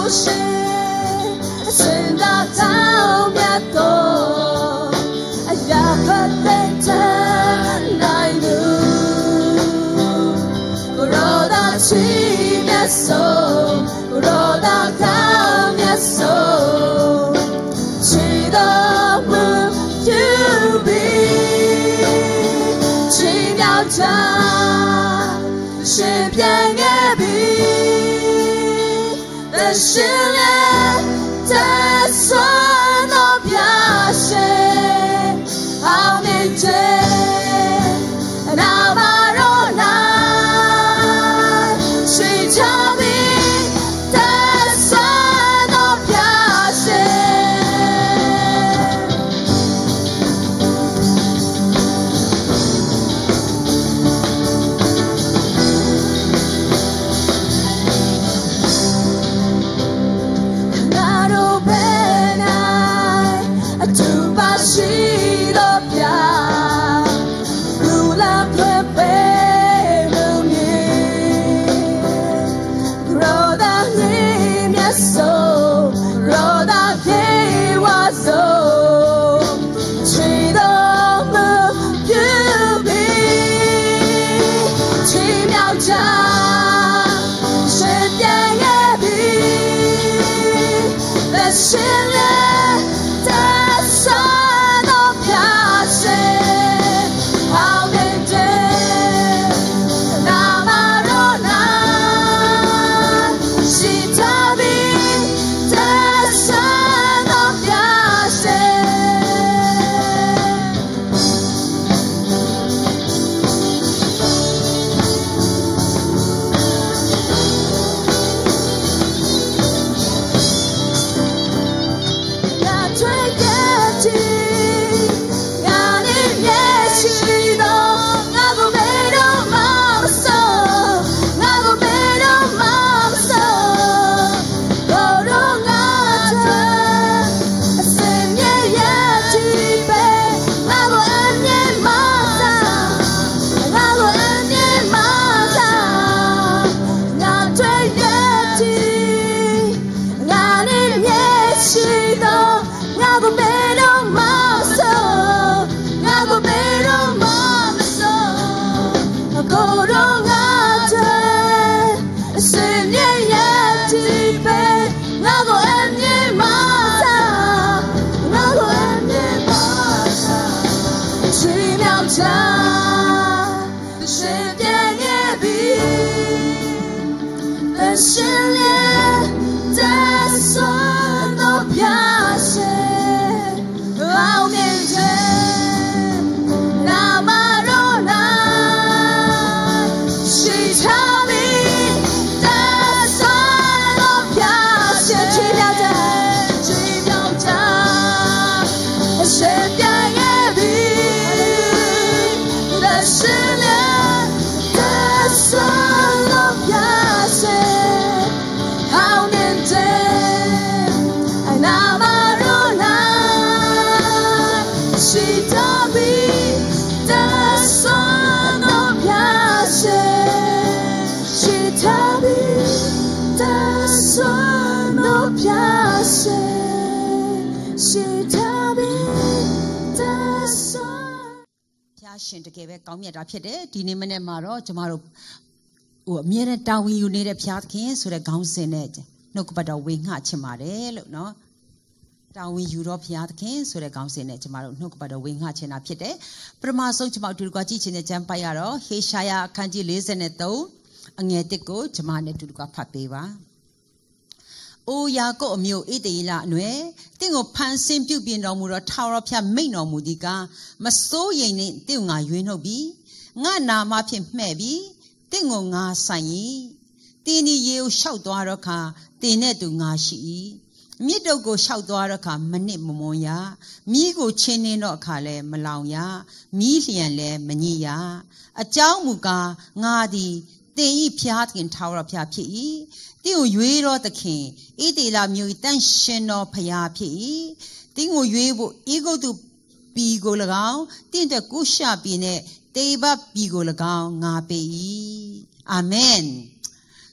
ရှင်တကယ်ပဲကောင်းမြတ်တာဖြစ်တယ်ဒီနေ့မနေ့မှာတော့ကျမတို့အမြဲတမ်းတာဝန်ယူနေတဲ့ဘုရားသခင်ဆိုတဲ့ခေါင်းစဉ်နဲ့နှုတ်ကပတ်တော်ဝေငှချင်ပါတယ်လို့နော်တာဝန်ယူတော့ဘုရားသခင်ဆိုတဲ့ခေါင်းစဉ်နဲ့ကျမတို့နှုတ်ကပတ်တော်ဝေငှချင်တာဖြစ်တယ်ပထမဆုံးကျမတို့ဒီကွာကြည့်ချင်တဲ့ကျမ်းပိုက်ရတော့ဟေရှာယအခန်းကြီး43အငယ်1ကိုကျမနဲ့တူတူကဖတ်ပေးပါအိုယာကုပ်အမျိုးဣသရေလအနွယ်တင့်ကိုဖန်ဆင်းပြုပြင်တော်မူသောထာဝရဘုရားမိန့်တော်မူသည်ကားမစိုးရိမ်နှင့်တင့်ကိုငါရွေးနှုတ်ပြီးငါနာမဖြင့်မှဲ့ပြီးတင့်ကိုငါဆိုင်၏တင်းဒီရေကိုလျှောက်သွားတော့ခါတင်းနဲ့သူငါရှိ၏မြစ်တုပ်ကိုလျှောက်သွားတော့ခါမနစ်မမွန်ရမီးကိုချင်းနှင်းတော့အခါလဲမလောင်ရမီးလျံလဲမညစ်ရအကြောင်းမူကားငါသည်တင်ဤဖျားသခင်ထာဝရဘုရားဖြစ်၏တင်းကိုရွေးတော်သခင်ဣသေလမျိုးတန့်ရှင်တော်ဘုရားဖြစ်၏တင်းကိုရွေးဖို့ဤဂုတ်သူပြည်ကို၎င်းတင်းတဲ့ကုရှပြည်နဲ့တေဘပြည်ကို၎င်းငါပေး၏အာမင်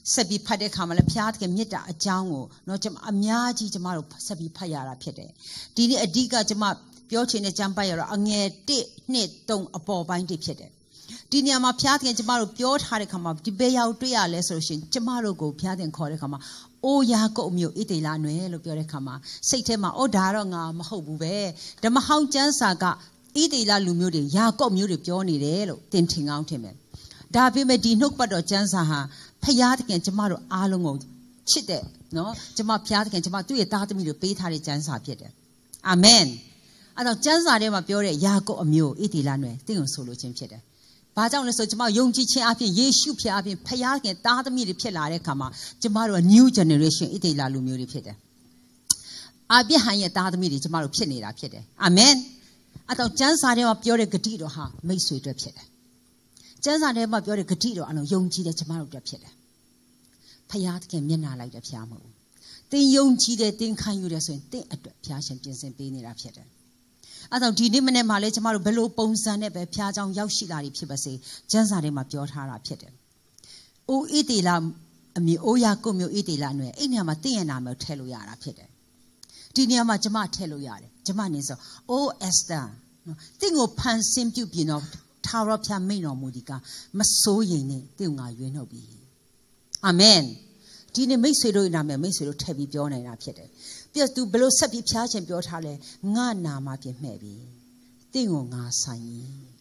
Sabi Pade Kamala Piat can meet a jango, not Jam Amiaji Jamaro Sabi Payara Pede. Dini Adiga Jama Piochin a Jampire, Ange, Net, Dong, a ball binding pede. Dini Ama Piat and Jamaro Piot Harikama, Debay out 3 hours resolution, Jamaro go Piat and Korikama. O Yako Mu Itila Nuelo Pioricama, Satema, O Daranga, Mahobube, the Mahau Jansaga, Itila Lumudi, Yako Muri Pioni, tinting out him. Dabi Medinuk Bado Jansaha, Payat and Jamaro Alongo, Chide, no, Jama Piat and Jama do a tatami to pay Tari Jansa Piede. Amen. And of Jansa Rema Piore, Yako Mu, Itila Nue, Thing solution Piede. Bajan so Jama Yongji Chapi, Yeshu Piapi, Payak and Tatami Pilare Kama, Jamaro a new generation, Itila Lumuri Pede. I behind a Tatami, Jamaro Pinida Pede. Amen. I thought Jansarema Piore Gatito ha, make sweet Pede. Jansarema Piore Gatito and Yongji the Jamaro Pede. Payat can mena like the Piamo. Then Yongji the thing can you just think at Piash and Penny Pede. I don't demon and Malay tomorrow below bones and never Piazon Yaushilari people say, Jansarema Pior Hara Pede. O Itila, me Oya Gomio Itilano, Inyama Tianamo Teluyara Pede. Diniama Jama Teluyare, Jaman is O Esther. Thing of pan simple be not Tara Piamino Mudica, Masoyene, Dunga Yunobi. Amen. Dini Mesero in a Mesero Tevi Biona in a Pede. Just do below Sabi Piach and Biotale, Nana Mapi maybe. Dingo nga Sani.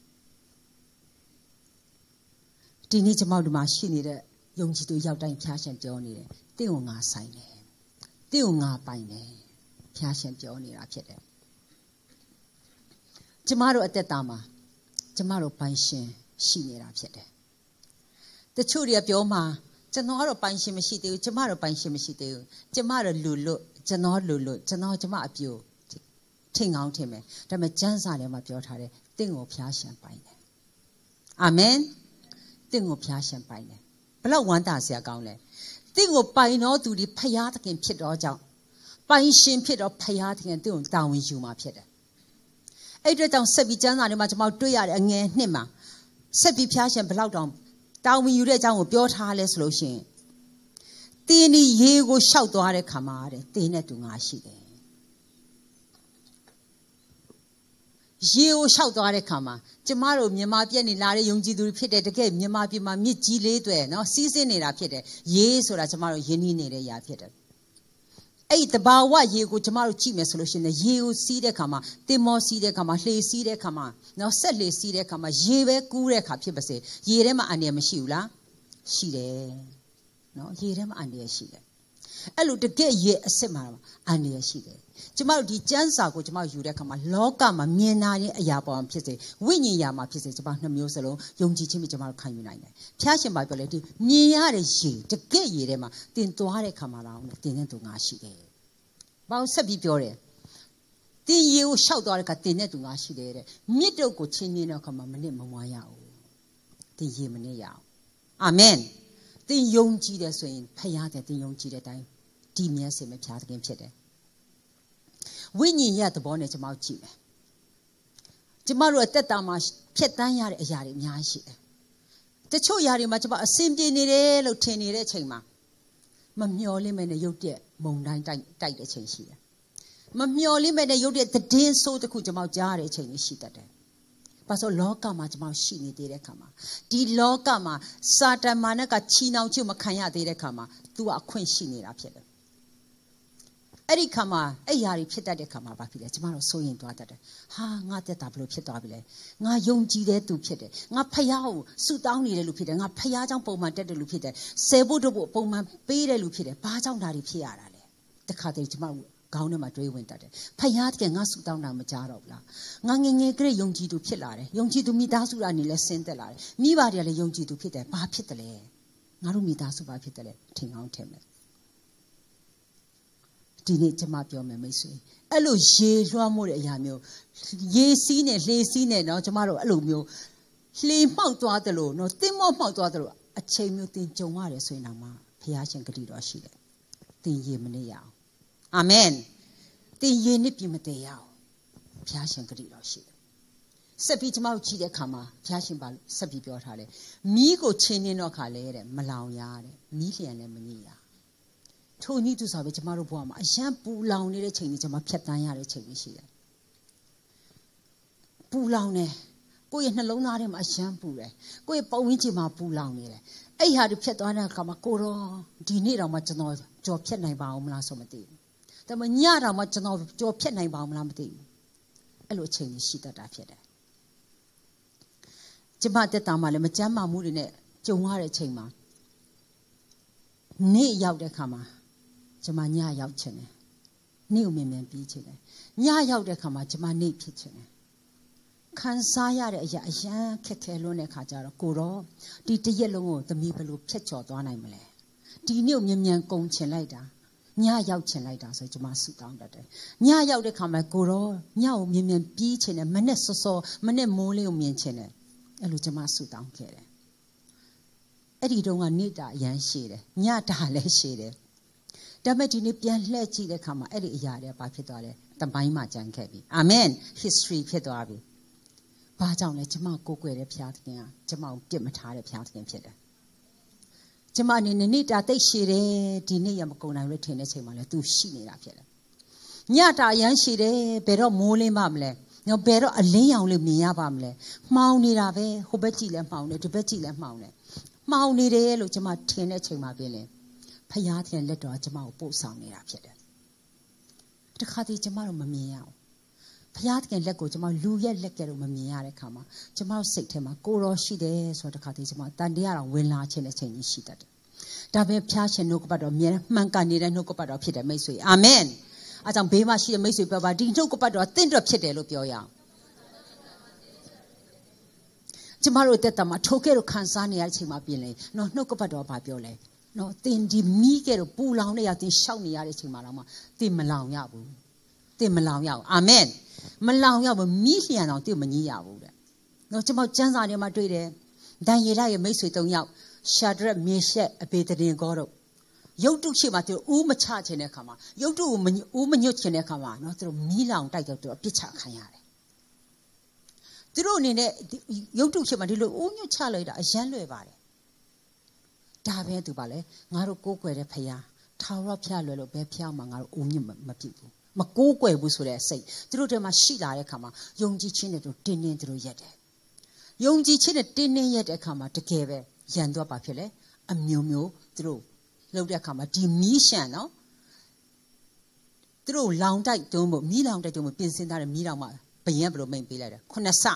Dini Jamal Machine, Yongji to Yaudan Piach and Bioni, Dingo nga Sani. Dingo nga Bine, Piach and Bioni a Pede. Jamaro at the Dama, Jamaro Panshin, she a Pede. The children of Yoma. Janoro Panshimashite, Jamaro Panshimashite, Jamara Lulu, Janor Lulu, Janor Jama Abu, Ting out him, the Majansale Mapiotare, Dingo Piash and Pine. Amen. Dingo Piash and Pine. Below 1 days ago, Dingo Pine to the Payat and Pit or Jow. Panshin Pit or Payat and doing down with Juma Pit. Adrian Sabijana and Majama Doya and Nima. Sabi Piash and Belodom. Down when you read down with Biota solution. Dini Yego shout to our camare, Dina to Nashi. Yeo shout to our camera. Tomorrow, Yamapian in Larry Yongji to repeat it again. Yamapi Mamichi later, no season it up here. Yes, or tomorrow, Yenine Yapet. 8 the bow, what you go tomorrow, cheap solution. You see the comma, Timo see the comma, Lay see the comma. Now, sadly see the comma, Jeve Gure Capibase, Yerema and Yamashula. She there. No, Yerema and Yashida. I look to get ye a similar and Yashida. Tomorrow, the Jansa go tomorrow, you recama, Logama, Mienani, a Yabon Pisse, winning Yama Pisses about the Muselo, Yongji Chimmy Jamal can unite. Passion by ability, Niare she, to get Yerema, then to Hare come around, then to Nashi. Bao Sabi Piore. Then you shout out a dinner to Nashi there. Middle go chinino come a minute Mawayao. Then Yemenea. Amen. Then Yongji the swing, Payat the Yongji the time. Dimia semi piat game chede. Winning yet the bonnet about cheap. Tomorrow at that time, Petan Yari Yari Yashi. The Cho Yari much about a same dinner, Loteni Rechema. Mamioli made a yoke, Monday died the change here. Mamioli made a yoke, the day so the Kujama Jari change she that day. But so loca much about she did a kama. Di locama, Sata Manaka China Chumakaya did a kama, to a queen she need up here. Eri kama, Yari Pita de Kama Bapile, tomorrow so into other. Ha, not the tableau pitabile. Na Yongji de to pite. Na Payao, suit down the lupita, na Payajang Poma de lupita, Sebo de Poma, Pere lupita, Pajang Dari Piara. The cottage mouth, Gauna Madre winter. Payat can ask down a Majarobla. Nanging a great Yongji to Pilare, Yongji to Midasurani less centelare. Mivaria Yongji to Pite, Pa Pitale. Narumi Dasuba Pitale, Ting on Temet. Dini Jamapio Messi. Allo, ye, Ramore Yamio. Ye seen it, lay seen it, no tomorrow, alumio. Lay Mount Waterloo, no Timo Mount Waterloo. A chain thing, Jomare Suinama, Piach and Gadido Shide. Tin ye Menea. Amen. Tin ye nippy Mateo. Piach and Gadido Shide. Seppi Jamau Chide Kama, Jashimbal, Seppi Biotale. Migo Chinin or Kale, Malauya, Millian and Mania. Tony to Savage Marubuama, a shampoo lounge a change of my Pietania change. Pulaune, go in a lonarium a shampoo, go a powinchima pulaune. I had a Pietana Kamakoro, Dinira much no, Joe Pietna Baum Lasomati. The Manyara much no, Joe Pietna Baum Lamati. I will change shit at Afia. Jabata Tamale, Majama Murine, Jomare Chema. Ne Yauda Kama, Jamania Yauchene. New Mimian Beachene. Nya Yauda Kama, Jamani Pitchene. Kansaya, Yan Ketelone Kajara, Goro, did the yellow, the Mibelu Petcho, Donamele. The new Mimian Gong Chenida. Nya Yauchen like that, so Jamasu down that day. Nya Yauda Kama, Goro, Nya Mimian Beach and a Manesso, Mane Mole Mienchene. Elujamasu down Kere. Eddie don't need that yan shade, Nyata le shade. Damatini Pian Lechi de Kama, Eddie Yada Bapidole, the Baima Jan Kebi. Amen. History Pedoabi. Bajan let Jama go where the Piatkin, Jama Dimatari Piatkin Pida. Jaman in the need that they shade, Diniam Gona retain a Simon to Shini Rapida. Nyata yan shade, Pero Mole Mamle. No better a lay only me abamle. Mauni rave, Hobetile Maune, to Betile Maune. Mauni re, Luchama Tene Chimabile. Payati and letter Jamal Bosani Rapida. The Kati Jamal Mamia. Payat can let go Jamal Luya Lecker Mamia Kama. Jamal said to him, Goro Shide, so the Kati Jamal, Dandiara will not change any sheet. Dabe Piach and Nokabado Mia, Mankani and Nokabado Peter Masui. Amen. As I'm Bema, she makes you Baba, didn't talk about a tender pit of your Tomorrow, that I'm a toker of Kansani, I see my billy. No, no Copado Babiole. No, then the meager of Bulani, I think Shawnee, I see Marama. The Malang Yabu. The Malang Yaw. Amen. Malang Yabu, million on the Mania. No, tomorrow, Janzani, my dream. Then you lie a mace with Yaw. Shadra, Misha, a bit in Goro. You do she matter, Uma charge in a comma. You do Umanyuch in a comma, not through Milan title to a pitcher cayare. Through in it, you do she matter, Umu Charlotte, a Janlo Valley. Dabe to Ballet, Naro go where the paya, Tower Pialo, Bepia Mangar Unium, my people. Macoque was what I say, through the Mashila a comma, young Gichin to dinner through yet. Young Gichin at dinner yet a comma to cave, Yando Papile, a mew through. Loda Kama, Dimisha, no? Through long tight domo, me long tight domo, Pinsin and Mirama, Payabro main pillar, Conasa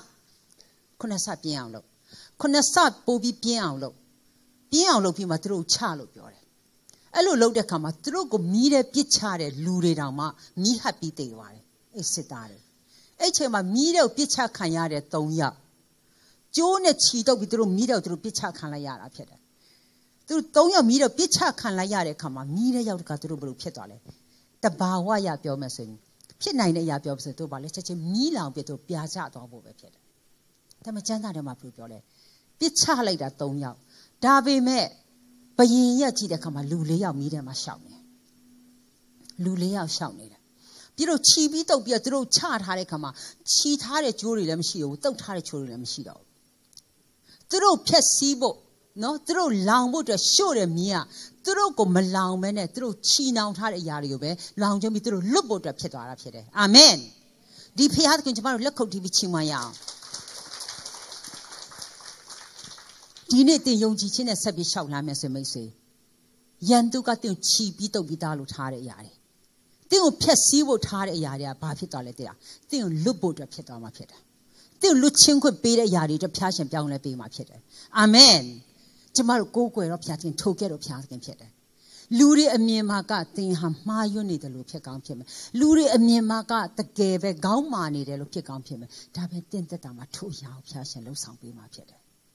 piano, Conasa Bobby piano, piano pima through Charlo Piore. Allo Loda Kama, through go mire pichare, lure rama, me happy day ware, a setare. Echema mire picha canyare, Tonya. Joan a cheeto with through mire through picha canayara peda. Through Tonya Mira Picha can layare come, Mira Yaukaturu Pietale. The Bawaya Biomasin. Pietnine Yabios to Bale, such a Milan bit of Piazza over Piet. The Majana de Mapuole. Picha like that Tonya. Davi me. Payia Chida come a Lulea Mira Mashawne. Lulea Shawney. Piro Chibito be a throw chart Harekama. Cheat Hare Jurilam Shio, don't Hare Jurilam Shio. Throw Pesibo. No, through long wood, a sure mea, through go malang men, through chin out had a yariobe, long to me through look at Petara Pede. Amen. Deep had to tomorrow look out to be Chimaya. Dinner the young Gichin as Sabi Shawlam as a Macy. Yandu got the cheap bit of Vidalu Tare Yari. They will Pesivo Tare Yaria, Bafitalatea. They will look at Petama Peda. They will look chinko beta yari to passion down a be my pede. Amen. Tomorrow go where up yet in toget of Piatkin Pede. Luri a mere maga thing ham my unit the look on him. Luri a mere maga the gave a gown money the look on him. Dabby didn't that I'm a 2 year passion low some be my pede.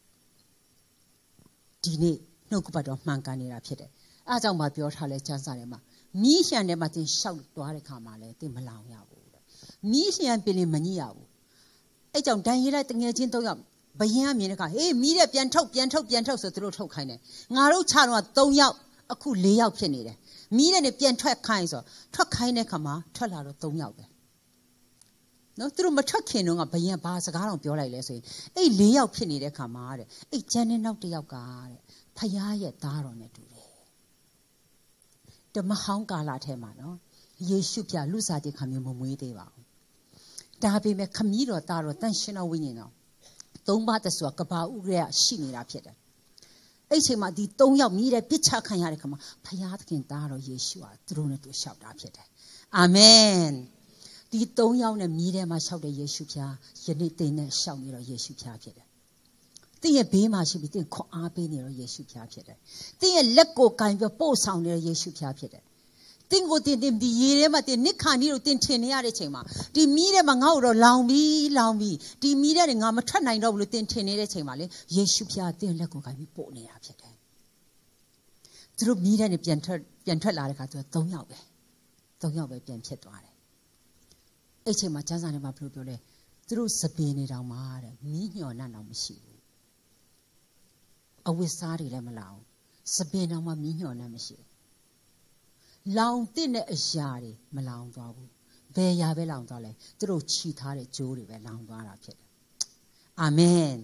Dine no good of Mancani Rapide. As I might be out Hale Chansalema. Me and the Martin shout to Arekamale, the Malaya. Me and Billy Mania. I don't die right in a gentle. Bayam Minica, eh, media pianto, so through Tokine. Naro Chano, don't yell, a cool layout penny. Me and a pian track kinds of Tokine Kama, Tolaro, don't yell. နော်သူတို့မထွက်ခင်တော့ကဘယံဘာစကားတော့ပြောလိုက်လဲဆိုရင်အဲ့၄ယောက်ဖြစ်နေတဲ့ခါမှာတဲ့အဲ့ကျန်တဲ့နောက်တစ်ယောက်ကတဲ့ဖယားရဲ့သားတော်နဲ့တူတယ်ဓမ္မဟောင်းကာလထဲမှာနော်ယေရှုဖျားလူစားတဲ့ခါမျိုးမမွေးသေးပါဘူးဒါပေမဲ့ခမည်းတော်သားတော်တန်ရှင်တော်ဝိညာဉ်တော်သုံးပါးတစွာကဘာဥရရရှိနေတာဖြစ်တယ်အဲ့ချိန်မှာဒီ၃ယောက်မြည်တဲ့ပြစ်ချခံရတဲ့ခါမှာဖယားသခင်သားတော်ယေရှုဟာသူတို့နဲ့တူလျှောက်တာဖြစ်တယ်အာမင်ဒီ၃ယောက်နဲ့မြည်ထဲမှာလျှောက်တဲ့ယေရှုဖျားယနေ့တင်နဲ့လျှောက်နေတော့ယေရှုဖျားဖြစ်တယ်တင်းရဲ့ဘေးမှာရှိပြီးတင်းခွန်အားပေးနေတော့ယေရှုဖျားဖြစ်တယ်တင်းရဲ့လက်ကိုကင်ပြီးပို့ဆောင်နေတဲ့ယေရှုဖျားဖြစ်တယ်တင်းကိုတင်းဒီရေထဲမှာတင်းနစ်ခါနီးလို့တင်းထင်နေရတဲ့ချိန်မှာဒီမီးထဲမှာငါ့ကိုတော့လောင်ပြီးဒီမီးထဲငါမထွက်နိုင်တော့ဘူးလို့တင်းထင်နေတဲ့ချိန်မှာလေယေရှုဖျားတင်းလက်ကိုကင်ပြီးပို့နေတာဖြစ်တယ်သူတို့မီးထဲနေပြန်ထွက်လာတဲ့ခါသူက၃ယောက်ပဲပြန်ဖြစ်သွားတယ်အဲ့ချိန်မှာကျမ်းစာထဲမှာဘယ်လိုပြောလဲသူတို့စပင်နေတောင်မှာတဲ့မီးညှော်နှံ့တော့မရှိဘူးအဝိစားတွေလည်းမလောင်စပင်တောင်မှာမီးညှော်နှံ့မရှိဘူးလောင်တဲ့အရာတွေမလောင်သွားဘူးဘယ်ရာပဲလောင်သွားလဲသူတို့ခြိထားတဲ့ကြိုးတွေပဲလောင်သွားတာဖြစ်တယ်အာမင်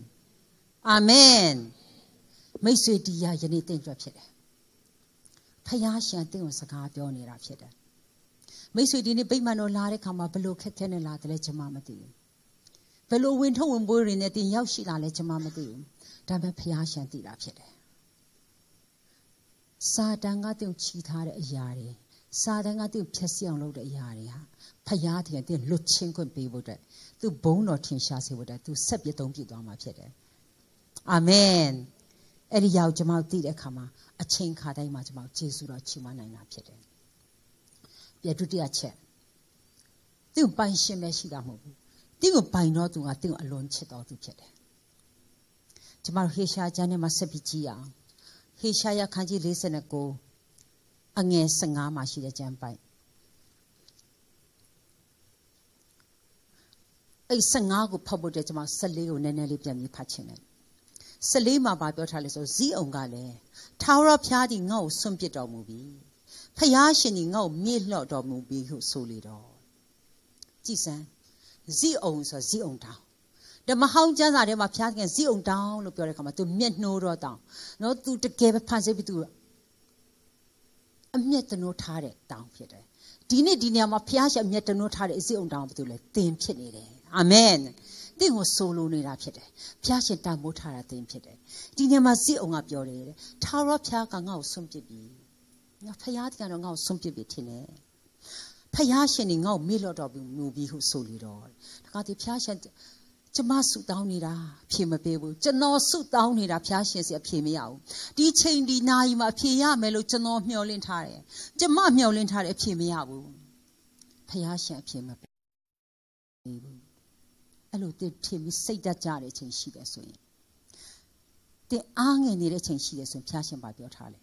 မိတ်ဆွေတရားယနေ့တင့်ကြွဖြစ်တယ်ဖယားရှင်တင့်ကိုစကားပြောနေတာဖြစ်တယ်မိတ်ဆွေဒီနေ့ဗိမာန်တော်လာတဲ့ခါမှာဘလို့ခက်ခဲနေလာတယ်လဲကျွန်မမသိဘူးဘလို့ဝင်ထုံဝင်ပွဲတွေနဲ့တင်ရောက်ရှိလာလဲကျွန်မမသိဘူးဒါပေမဲ့ဖယားရှင်သိတာဖြစ်တယ်စာတန်ကတင့်ချီထားတဲ့အရာတွေစာတန်ကတင့်ဖြက်စီအောင်လုပ်တဲ့အရာတွေဟာဖယားတင်တင်လွတ်ချင်းခွင့်ပေးဖို့အတွက်သူဘုန်းတော်ထင်ရှားစေဖို့အတွက်သူဆက်ပြသုံးပြသွားမှာဖြစ်တယ်အာမင်အဲ့ဒီရောက်ကျွန်မသိတဲ့အခါမှာအချိန်ခါတိုင်းမှာကျွန်မယေရှုတော်ချီးမွမ်းနိုင်တာဖြစ်တယ်ပြဒုတိယချက်သူ့ပိုင်ရှင်ပဲရှိတာမဟုတ်ဘူးတင်းကိုပိုင်တော့သူကတင်းကိုအလွန်ချစ်တော်သူဖြစ်တယ်ကျွန်မဟေရှာကျမ်းထဲမှာဆက်ပြီးကြည့်အောင်ဟေရှာယခန်းကြီး49အငယ်15မှာရှိတဲ့ကျမ်းပိုင်အဲ့15ကိုဖတ်ဖို့တဲ့ကျွန်မ14ကိုနည်းနည်းလေးပြန်ပြီးဖတ်ချင်တယ်14မှာပြောထားလဲဆိုဇီးအောင်ကလည်းထာဝရဘုရားသည်ငါ့ကိုစွန့်ပစ်တော်မူပြီဖယားရှင်ကြီးငါ့ကိုမြေ့လျော့တော်မူပြီဟုဆိုလေတော့ကြည်စမ်းဇီးအောင်ဆိုဇီးအောင်တောင်ဓမ္မဟောင်းကျမ်းစာထဲမှာဘုရားခင်ဇီးအောင်တောင်လို့ပြောတဲ့အခါမှာသူမျက်နှိုးတော့တောင်နော်သူတကယ်ပဲဖန်ဆင်းပြီးသူအမျက်တနိုးထားတဲ့တောင်ဖြစ်တယ်ဒီနေ့ဒီနေရာမှာဘုရားရှင်အမျက်တနိုးထားတဲ့ဇီးအောင်တောင်ဘာလို့လဲသင်ဖြစ်နေတယ်အာမင်သင်ကိုဆိုလိုနေတာဖြစ်တယ်ဘုရားရှင်တန်ဖိုးထားတာသင်ဖြစ်တယ်ဒီနေရာမှာဇီးအောင်ကပြောတယ်ထာဝရဘုရားကငါ့ကိုစွန့်ပစ်ပြီငါဖယားကတော့ငါ့ကိုဆုံးပြစ်ပြီးထင်တယ်ဖယားရှင်နေငါ့ကိုမေ့လို့တော့မူပြီးဟုဆိုလေတော့ဒါကဒီဖယားရှင်ကျမဆုတောင်းနေတာအဖြေမပေးဘူးကျွန်တော်ဆုတောင်းနေတာဖယားရှင်စီအဖြေမရဘူးဒီချိန်ဒီနာရီမှာအဖြေရမယ်လို့ကျွန်တော်မျှော်လင့်ထားတယ်ကျမမျှော်လင့်ထားတဲ့အဖြေမရဘူးဖယားရှင်အဖြေမပေးဘူးအဲ့လိုတင်ဖြစ်ပြီးစိတ်ဓာတ်ကြတဲ့အချိန်ရှိတယ်ဆိုရင်တင်အားငယ်နေတဲ့အချိန်ရှိတယ်ဆိုရင်ဖယားရှင်ဘာပြောထားလဲ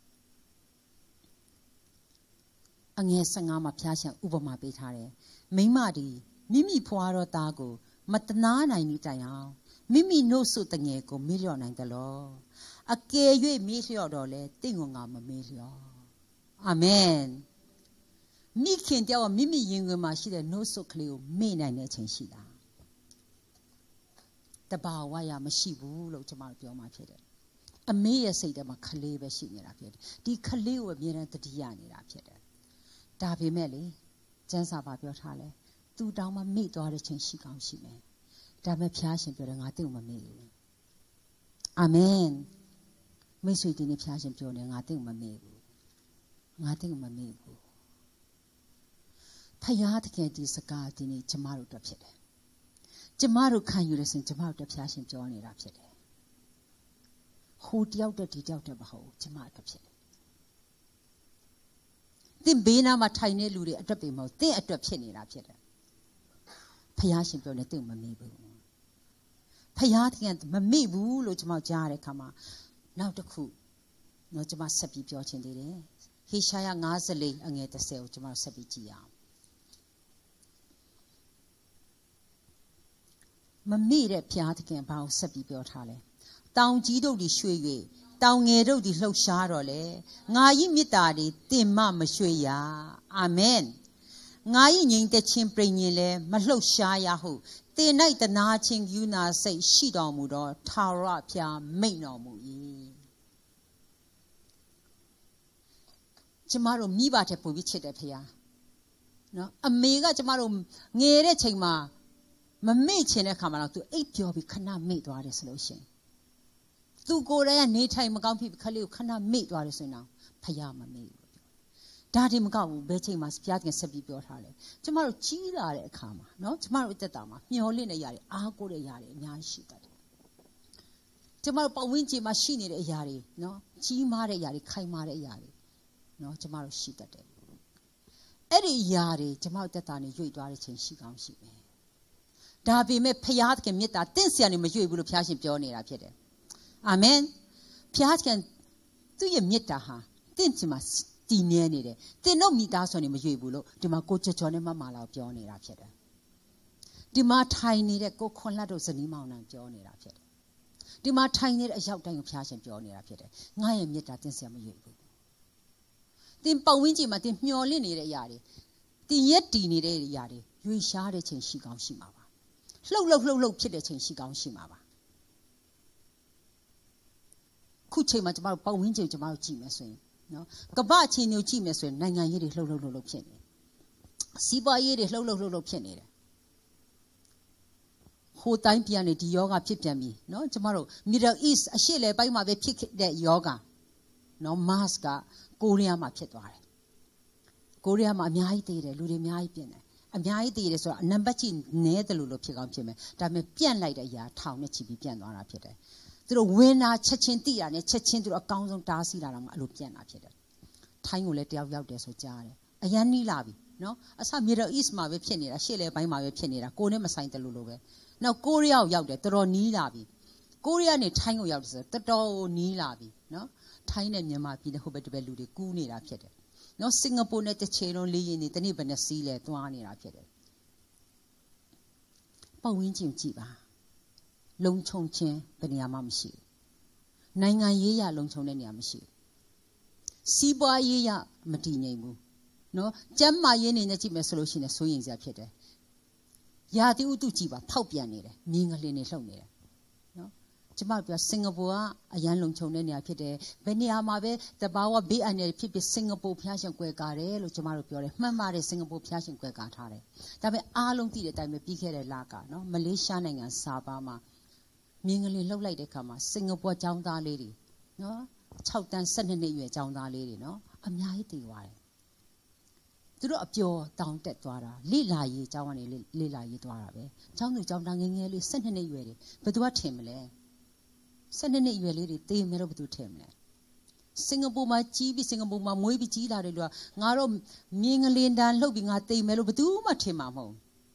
အငယ်15မှာဖျားရှင်ဥပမာပေးထားတယ်မိမဒီမိမိဖွာတော်သားကိုမတနာနိုင်မိတိုင်အောင်မိမိနှုတ်ဆုတငယ်ကိုမေ့လျော့နိုင်တယ်လို့အကယ်၍မေ့လျော့တော့လေတင့်ကိုငါမမေ့လျော့အာမင်မိခင်တယောက်မိမိရင်ခွင်မှာရှိတဲ့နှုတ်ဆုကလေးကိုမေ့နိုင်တဲ့အချိန်ရှိတာတဘာဝရမရှိဘူးလို့ကျွန်မပြောမှဖြစ်တယ်အမေရဲ့စိတ်ထဲမှာခလေးပဲရှိနေတာဖြစ်တယ်ဒီခလေးကိုအမြဲတမ်းတတိယနေတာဖြစ်တယ်ဒါပေမဲ့လေကျမ်းစာပါပြောထားလဲသူတောင်မှမေ့သွားတဲ့ချိန်ရှိကောင်းရှိမယ်ဒါပေမဲ့ဖျားရှင်ပြောတယ်ငါတင့်ကိုမမေ့ဘူးအာမင်မိတ်ဆွေဒီနေ့ဖျားရှင်ပြောတယ်ငါတင့်ကိုမမေ့ဘူးငါတင့်ကိုမမေ့ဘူးဖယားတကယ်ဒီစကားဒီနေ့ကျမတို့အတွက်ဖြစ်တယ်ကျမတို့ခံယူရစဉ်ကျမတို့အတွက်ဖျားရှင်ပြောနေတာဖြစ်တယ်ဟိုတယောက်တည်းဒီတယောက်တည်းမဟုတ်ကျမအတွက်ဖြစ်တယ်သင်ဘေးနားမှာထိုင်နေလူတွေအတွက်ပဲမဟုတ်သင်အတွက်ဖြစ်နေတာဖြစ်တယ်ဖယားရှင်ပြောနေသင်မမေ့ဘူးဖယားတကယ်မမေ့ဘူးလို့ကျွန်မကြားရတဲ့ခါမှာနောက်တစ်ခုတော့ကျွန်မဆက်ပြီးပြောချင်သေးတယ်ဟေရှာယ54အငယ်30ကိုကျွန်မဆက်ပြီးကြည့်အောင်မမေ့တဲ့ဖယားတကယ်ဘာကိုဆက်ပြီးပြောထားလဲတောင်ကြီးတို့ဒီရွှေ၍တောင်ငယ်တို့ဒီလှုပ်ရှားတော့လေငါဤမေတ္တာတွေတင်မမရွှေ့ရအာမင် Ngai yin the chin bringile, Malo Shayahu, the night the naching Yuna say she don't mudo, Tarapia, may no mui. Tomorrow, me bate puvichit up here. No, a mega tomorrow, near Chima, my mate in a camera to 8 job cannot meet what is solution. To go there and need time, Magampi Kalu cannot meet what is now. Payama me. Daddy Magau, betting must piat and Sabi Botale. Tomorrow, Chila a kama, no, tomorrow with the Dama, Yolina Yari, I'll go to Yari, Yanshita. Tomorrow, Winchi machine a Yari, no, Chimare Yari, Kaimare Yari. No, tomorrow she that day. Eddie Yari, tomorrow that I enjoy Dwari Chen she comes she me. Dabi me Payat can meet that Tensian Maju will Piash in Johnny Rapide. Amen. Piat can do you meet her? Tintimas, Tinere. They know me that's on Majubulo, to my coach Johnny Mamala Johnny Rapide. The mar tiny that go Conlados and Imam and Johnny Rapide. The mar tiny a shout down Piash and Johnny Rapide. I am yet at Tensian Majubu. Tin Pawinji Matin Mjolin Yari. Tin Yeti need a Yari. You shot it in Shigam Shimava. Low, pit it in Shigam Shimava. Kuche much about Pawinji about Jimaswing. No, Gabachi no Jimaswing, Nanga Yeri low penny. Siba Yeri low penny. Who time pianity yoga pipyami. No, tomorrow. Middle East, a shille by my pick that yoga. No maska. Korea ma pit ware. Korea ma miai tere, lure miai piene. A miai tere so number chin ne the lulo pigam chime. Da me pian like a ya town a chibi pian on a pite. Through winner chachin tea and a chachin to a council tasi ram alupian a pite. Time will let you out there so jare. A yanni labi, no? As a Middle East ma ve pianera, shele by my pianera, Korea ma sign the lulo. Now Korea out there, the ro ni labi. Korea ne tango out the do ni labi, no? Tiny and Yama be the Hobart Beludi, Goonie Rapid. No Singapore net the chain only in it, and even a seal at one rapid. Pawinjim Jiba Long Chong Chen, Benyamamshi. Nanga Yea Long Chong and Yamshi. Siba Yea Matinemu. No, Jamma Yen in the Jim solution as swings appeared. Yadi Utu Jiba, Paupianere, Ningalini Lonere. Jamaica, Singapore, a young long tone in Apide, Beniamabe, the Bawa be and a pipi Singapore Piasan Quegare, Jamaica, Mamma Singapore Piasan Quegatare. That be Along the time a big headed laka, no, Malaysia and Sabama. Mingly low like the Kama, Singapore down that lady, no, Chowtan suddenly you down that lady, no, a mighty why. Through a pure down that dwara, Lila ye, Jawani Lila ye dwara, Jown down nearly suddenly you, but what him lay. Suddenly you lady, they made up to him. Singapore, my chibi, Singapore, my moibi chila, Naro, Mingalinda, looking at they made up to my timamo.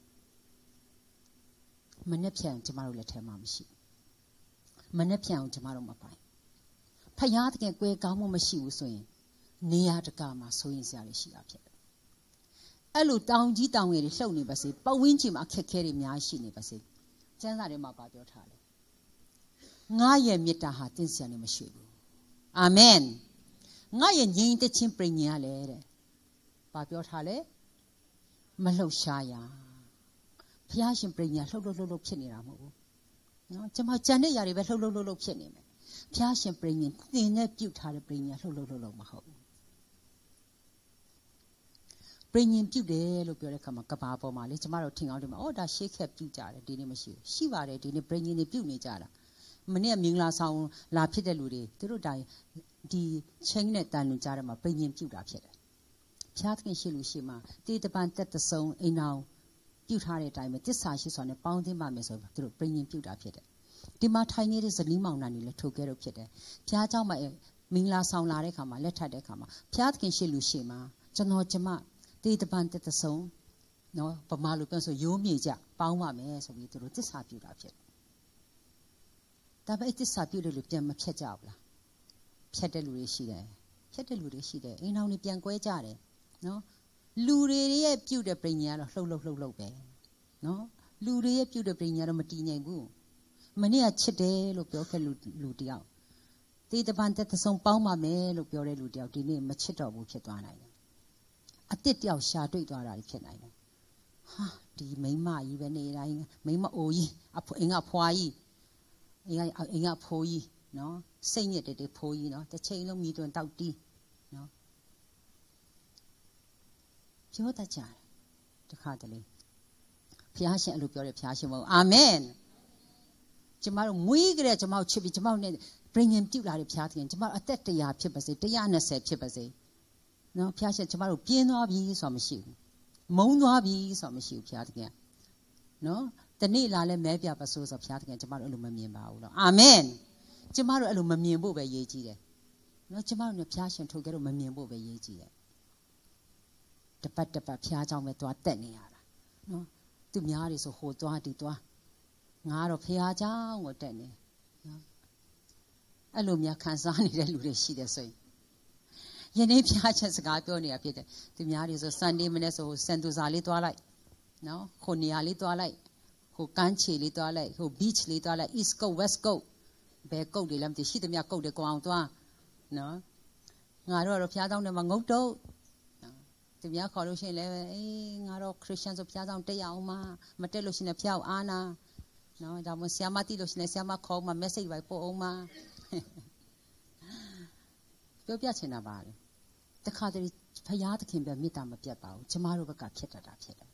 Manepian tomorrow let him mamshi. Manepian tomorrow mapai. Payat can go gamo mashi swing. Near the gama swing salishi up here. I look down, G down with the show nibasi, but winchim a carry me, I she nibasi. Janarima about your tally. Ngaya mitaha tinsiani mashibu. Amen. Ngaya yin the chimprinia lere. Papiot hale Malo Shaya. Piashim prinia, lolo piniramu. No, Jama Jane Yari, lolo pinim. Piashim bringing, thin beauty bring a lolo maho. Bringing beauty, look your Kamakapo Mali, tomorrow ting out him. Oh, that she kept you jar, didn't she? She var it, didn't bring in the beauty jar. Many Mingla sound la pideludi, through die the changnet than Jarama, bringing beauty up here. Chatkin Shilushima, did the band that the song in now. Beauty time at this size is on a bounding mammas of through bringing beauty up here. The Martini is a limon nanny to get up here. Piata my Mingla sound la recama, let her decama. Piatkin Shilushima, Jano Jama, did the band at the song. No, but Malukan so you me, Jack, Bauma me, so we through this happy up here. That it is a beautiful gem of Pietavla. Pieteluri she there. Pieteluri she there. In only Bianque Jare. No? Luria pewter bring ya low bay. No? Luria pewter bring ya matine boo. Mania chede look your ludia. They the band that the song Bauma me look your ludia, the name Machito Buchetwana. အတစ်တယောက်ရှာတွေ့သွားတာဖြစ်နိုင်တယ်ဟာဒီမိမကြီးပဲနေတိုင်းမိမအိုကြီးအင်္ဂဖွာကြီးအင်္ဂဖိုးကြီးနော်စိတ်ညစ်တဲ့ဖိုးကြီးနော်တစ်ချိန်လုံးမြည်တွင်တောက်တီးနော်ပြောတတ်ကြတယ်တခါတလေဖျားရှင်အဲ့လိုပြောတယ်ဖျားရှင်မဟုတ်အာမင်ကျမတို့မွေးကြတဲ့ကျမတို့ချစ်ပြီးကျမတို့နဲ့ပြင်ရင်ပြုတ်လာတဲ့ဖျားသခင်ကျမတို့အသက်100ဖြစ်ပါစေ120ဖြစ်ပါစေနော်ဖျားရှင်ကျမတို့ပြင်းသွားပြီဆိုတာမရှိဘူးမုန်းသွားပြီဆိုတာမရှိဘူးဖျားသခင်နော်တနေ့လာလဲမဲပြပါဆိုဖျားသခင်ကျမတို့အဲ့လိုမမြင်ပါဘူးလို့အာမင်ကျမတို့အဲ့လိုမမြင်ဖို့ပဲရေးကြည့်တယ်နော်ကျမတို့နဲ့ဖျားရှင်ထိုကဲတော့မမြင်ဖို့ပဲရေးကြည့်တယ်တပတ်ဖျားကြောင့်ပဲသွားတက်နေရတာနော်သူများတွေဆိုဟိုသွားဒီသွားငါတော့ဖျားကြောင့်ကိုတက်နေနော်အဲ့လိုများခံစားနေတဲ့လူတွေရှိတယ်ဆိုရင်ယနေ့ဖျားချက်စကားပြောနေတာဖြစ်တယ်သူများတွေဆို Sunday မနေ့ဆိုစန်တူဇာလေးသွားလိုက်နော်ခိုနေရာလေးသွားလိုက်ဟိုကမ်းခြေလေးသွားလိုက်ဟို beach လေးသွားလိုက် East Coast West Coast ဘယ်ကုတ်တွေလဲမသိရှိသမျှကုတ်တွေကွာအောင်သွားနော်ငါတို့ဖျားကြောင့်နဲ့မငုတ်တော့သူများခေါ်လို့ရှိရင်လည်းအေးငါတော့ခရစ်ယာန်ဆိုဖျားကြောင့်တက်ရအောင်မတက်လို့ရှိရင်ဖျားအားနာနော်ဒါမှဆရာမတိလို့ရှိရင်ဆရာမခေါ်မှ message ပဲပို့အောင်ပြောပြချင်တာပါလေတခါတည်းဖျားသခင်ပဲမေတ္တာမပြတ်ပါဘူးကျမတို့ဘက်ကဖြစ်တတ်တာဖြစ်တယ်